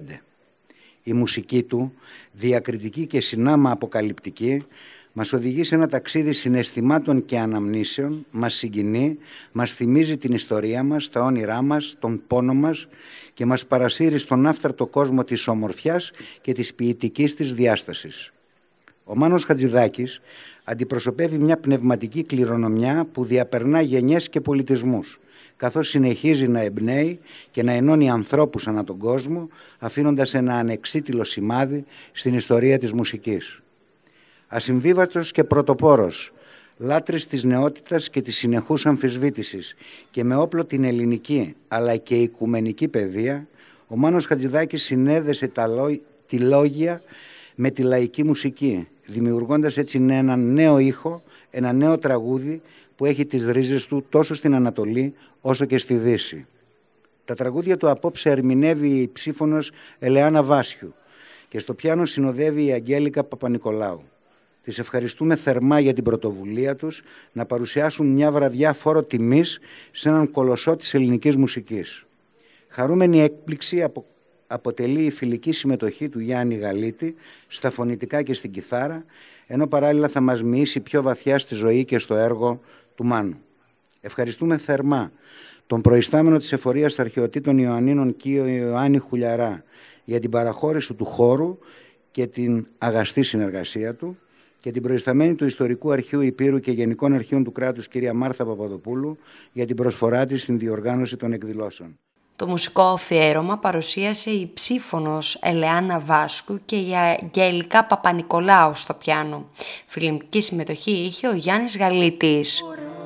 Η μουσική του, διακριτική και συνάμα αποκαλυπτική, μας οδηγεί σε ένα ταξίδι συναισθημάτων και αναμνήσεων, μας συγκινεί, μας θυμίζει την ιστορία μας, τα όνειρά μας, τον πόνο μας και μας παρασύρει στον άφταρτο κόσμο της ομορφιάς και της ποιητικής της διάστασης. Ο Μάνος Χατζηδάκης αντιπροσωπεύει μια πνευματική κληρονομιά που διαπερνά γενιές και πολιτισμούς, καθώς συνεχίζει να εμπνέει και να ενώνει ανθρώπους ανά τον κόσμο, αφήνοντας ένα ανεξίτηλο σημάδι στην ιστορία της μουσικής. Ασυμβίβατος και πρωτοπόρος, λάτρης της νεότητας και της συνεχούς αμφισβήτησης και με όπλο την ελληνική αλλά και η οικουμενική παιδεία, ο Μάνος Χατζηδάκης συνέδεσε τη λόγια με τη λαϊκή μουσική, δημιουργώντας έτσι ένα νέο ήχο, ένα νέο τραγούδι που έχει τις ρίζες του τόσο στην Ανατολή όσο και στη Δύση. Τα τραγούδια του απόψε ερμηνεύει η ψήφωνος Ελεάνα Βάσιου και στο πιάνο συνοδεύει η Αγγέλικα Παπανικολάου. Τις ευχαριστούμε θερμά για την πρωτοβουλία τους να παρουσιάσουν μια βραδιά φόρο τιμής σε έναν κολοσσό της ελληνικής μουσικής. Χαρούμενη έκπληξη αποτελεί η φιλική συμμετοχή του Γιάννη Γαλίτη στα φωνητικά και στην κιθάρα, ενώ παράλληλα θα μας μοιήσει πιο βαθιά στη ζωή και στο έργο του Μάνου. Ευχαριστούμε θερμά τον προϊστάμενο της Εφορίας Αρχαιοτήτων Ιωαννίνων Κύριο Ιωάννη Χουλιαρά για την παραχώρηση του χώρου και την αγαστή συνεργασία του και την προϊσταμένη του Ιστορικού Αρχείου Υπήρου και Γενικών Αρχείων του Κράτους κυρία Μάρθα Παπαδοπούλου για την προσφορά της στην διοργάνωση των εκδηλώσεων. Το μουσικό αφιέρωμα παρουσίασε η ψήφωνος Ελεάνα Βάσκου και η Αγγέλικα Παπανικολάου στο πιάνο. Φιλμική συμμετοχή είχε ο Γιάννης Γαλίτης.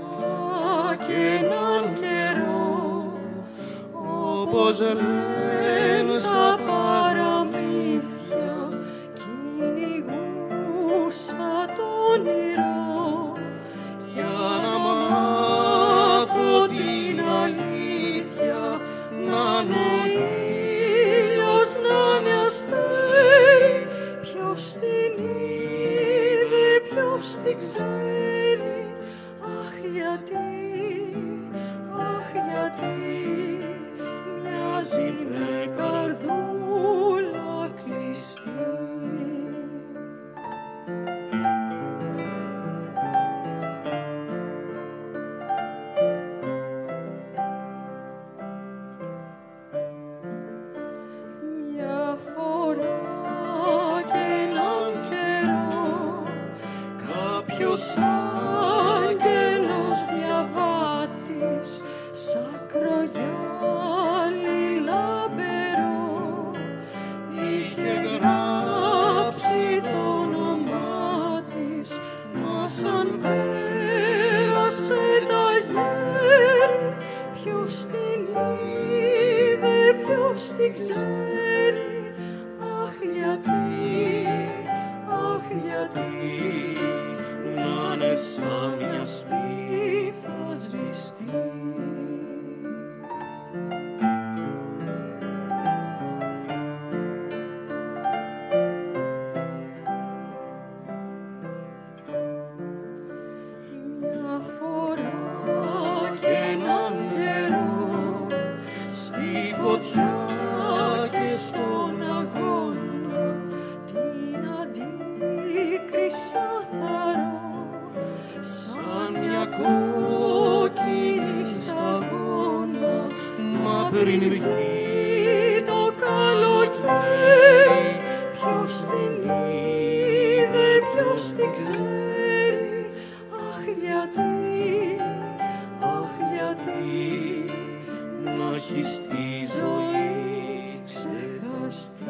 Όπως λένε στα παραμύθια, κυνηγούσα το όνειρο για να μάθω την αλήθεια, να είναι ο ήλιος, να είναι αστέρι, ποιος την είδε, ποιος την ξέρει, αχ γιατί, μοιάζει με καρδούλα κλειστή. Μια φορά και έναν καιρό κάποιος άγγελος διαβάτης σακρογιάλι λαμπερό είχε γράψει το όνομά σαθαρό, σαν μια κόκκινη σταγόνα, μα πριν βγει το καλοκαίρι, ποιος την είδε, ποιος την ξέρει, αχ γιατί να έχεις τη ζωή ξεχαστεί.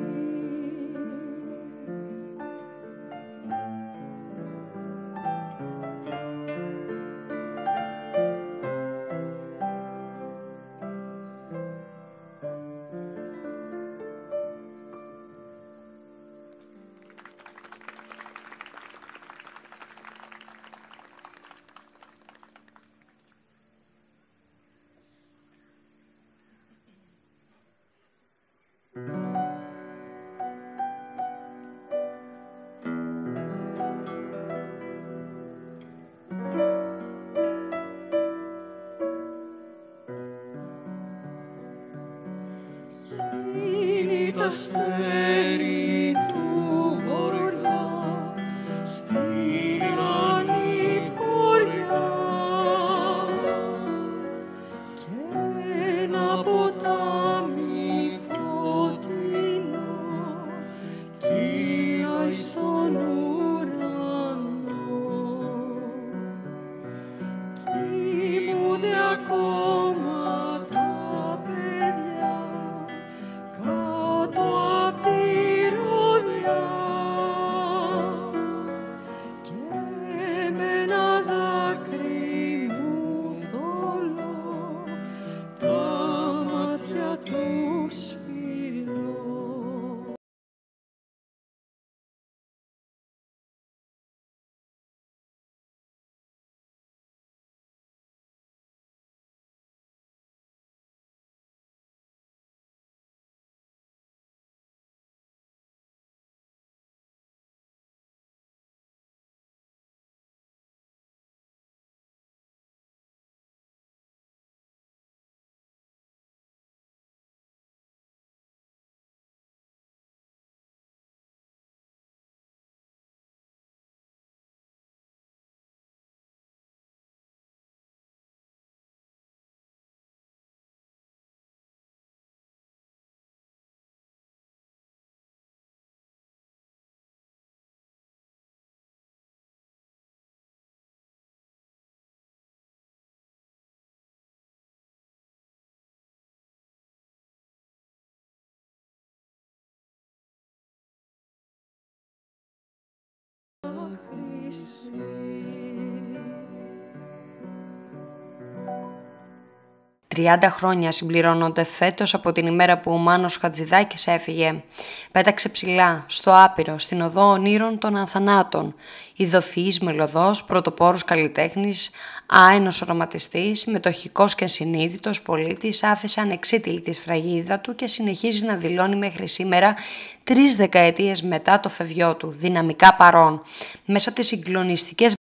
Σβήνει το αστέρι του βορρά στην ανηφοριά και ένα ποτάμι φωτεινό κυλάει στον ουρανό. Κοιμούνται ακόμα τα παιδιά κάτω απ' τη ροδιά και με ένα δάκρυ μου θολώ τα μάτια του σφυρνώ. Χρυσή. 30 χρόνια συμπληρώνονται φέτος από την ημέρα που ο Μάνος Χατζηδάκης έφυγε. Πέταξε ψηλά, στο άπειρο, στην οδό ονείρων των ανθανάτων. Ειδοφυής μελωδός, πρωτοπόρος καλλιτέχνης, άενος οραματιστής, συμμετοχικός και συνείδητος πολίτης, άφησε ανεξίτηλη τη σφραγίδα του και συνεχίζει να δηλώνει μέχρι σήμερα, 3 δεκαετίες μετά το φευγιό του, δυναμικά παρόν. Μέσα από τις συγκλονιστικές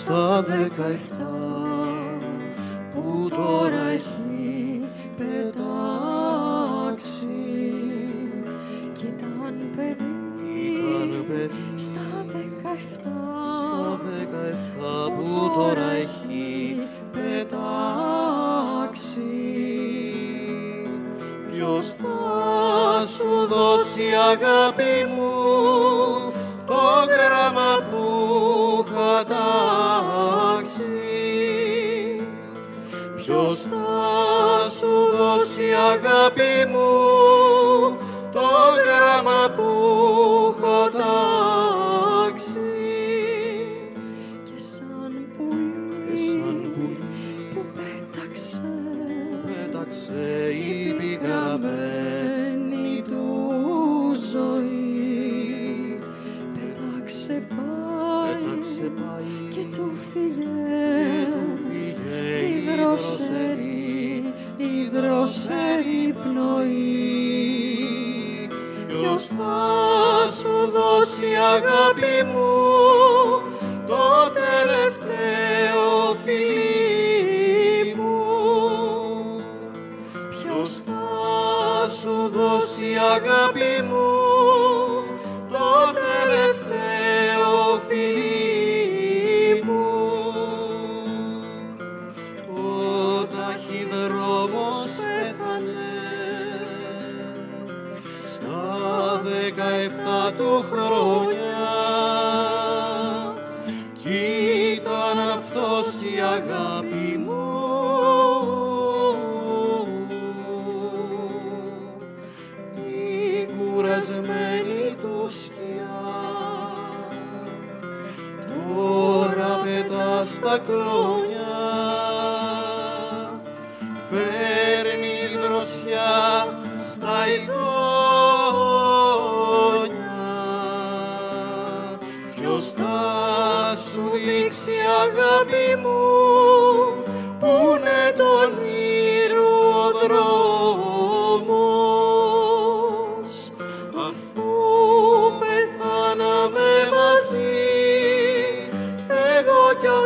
στα 17 που τώρα έχει πετάξει. Κι ήταν παιδί στα 17 που τώρα έχει πετάξει. Ποιος θα σου δώσει, αγάπη μου, το γράμμα που είχα τάξει? Ποιος θα σου δώσει, αγάπη μου, το γράμμα που είχα τάξει? Και σαν πουλί που πέταξε η πικραμένη του ζωή, πέταξε πάει και του φύγε η δροσερή πνοή. Ποιος θα σου δώσει, αγάπη μου, το τελευταίο φιλί μου? Ποιος θα σου δώσει, αγάπη μου, το τελευταίο φιλί μου? Ο ταχυδρόμος πέθανε στα 17 του χρόνια, κι ήταν αυτός η αγάπη μου, η κουρασμένη του σκιά. Τώρα πετά στα κλόνια, φέρνει δροσιά στα ειδόνια. Ποιος θα σου δείξει, αγάπη μου, που είναι τον ήρου ο δρόμος, αφού πεθάναμε μαζί, εγώ κι ο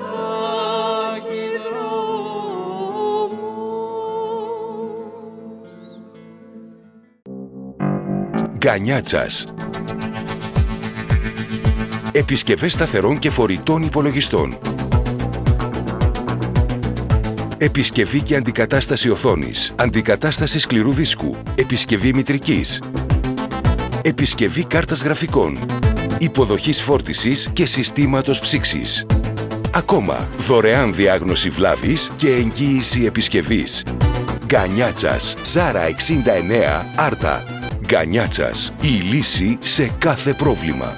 ταχυδρόμος. Γκανιάτσας. Επισκευές σταθερών και φορητών υπολογιστών. Επισκευή και αντικατάσταση οθόνης, αντικατάσταση σκληρού δίσκου, επισκευή μητρικής, επισκευή κάρτας γραφικών, υποδοχής φόρτισης και συστήματος ψήξης. Ακόμα, δωρεάν διάγνωση βλάβης και εγγύηση επισκευής. Γκανιάτσας, Ζάρα 69, Άρτα. Γκανιάτσας, η λύση σε κάθε πρόβλημα.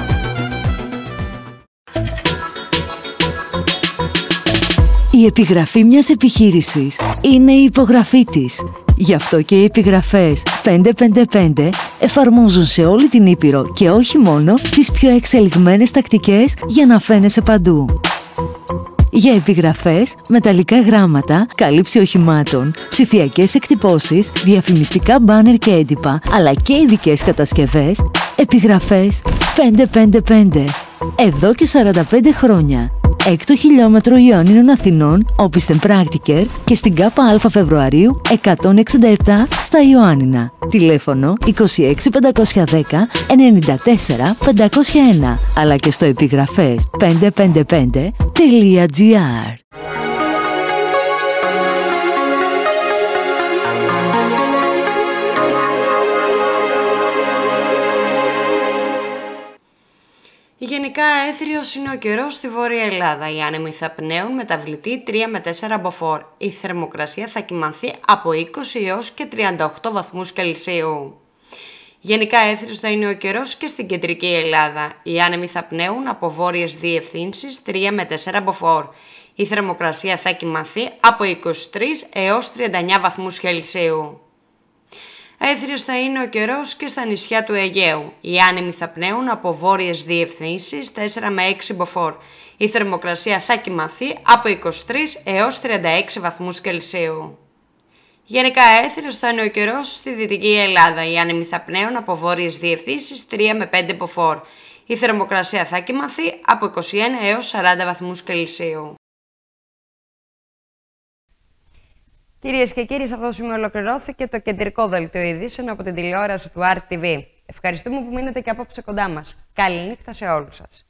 Η επιγραφή μιας επιχείρησης είναι η υπογραφή της. Γι' αυτό και οι επιγραφές 555 εφαρμόζουν σε όλη την Ήπειρο και όχι μόνο τις πιο εξελιγμένες τακτικές για να φαίνεσαι παντού. Για επιγραφές, μεταλλικά γράμματα, κάλυψη οχημάτων, ψηφιακές εκτυπώσεις, διαφημιστικά μπάνερ και έντυπα, αλλά και ειδικές κατασκευές, επιγραφές 555. Εδώ και 45 χρόνια. 6ο χιλιόμετρο Ιωαννίνων Αθηνών, Όπισθεν Πράκτικερ και στην ΚΑΠΑ Φεβρουαρίου 167 στα Ιωάννινα. Τηλέφωνο 26 510 94 501, αλλά και στο επιγραφές 555.gr. Γενικά έθριος είναι ο καιρός στη Βόρεια Ελλάδα. Οι άνεμοι θα πνέουν μεταβλητή 3 με 4 μποφόρ. Η θερμοκρασία θα κυμανθεί από 20 έως και 38 βαθμούς Κελσίου. Γενικά έθριος θα είναι ο καιρός και στην κεντρική Ελλάδα. Οι άνεμοι θα πνέουν από βόρειες διευθύνσεις 3 με 4 μποφόρ. Η θερμοκρασία θα κυμανθεί από 23 έως 39 βαθμούς Κελσίου. Έθριος θα είναι ο καιρός και στα νησιά του Αιγαίου. Οι άνεμοι θα πνέουν από βόρειες διευθύνσεις 4 με 6 μποφόρ. Η θερμοκρασία θα κυμανθεί από 23 έως 36 βαθμούς Κελσίου. Γενικά έθριος θα είναι ο καιρός στη Δυτική Ελλάδα. Οι άνεμοι θα πνέουν από βόρειες διευθύνσεις 3 με 5 μποφόρ. Η θερμοκρασία θα κυμανθεί από 21 έως 40 βαθμούς Κελσίου. Κυρίες και κύριοι, σε αυτό το σημείο ολοκληρώθηκε το κεντρικό δελτίο ειδήσεων από την τηλεόραση του RTV. Ευχαριστούμε που μείνετε και απόψε κοντά μας. Καλή νύχτα σε όλους σας.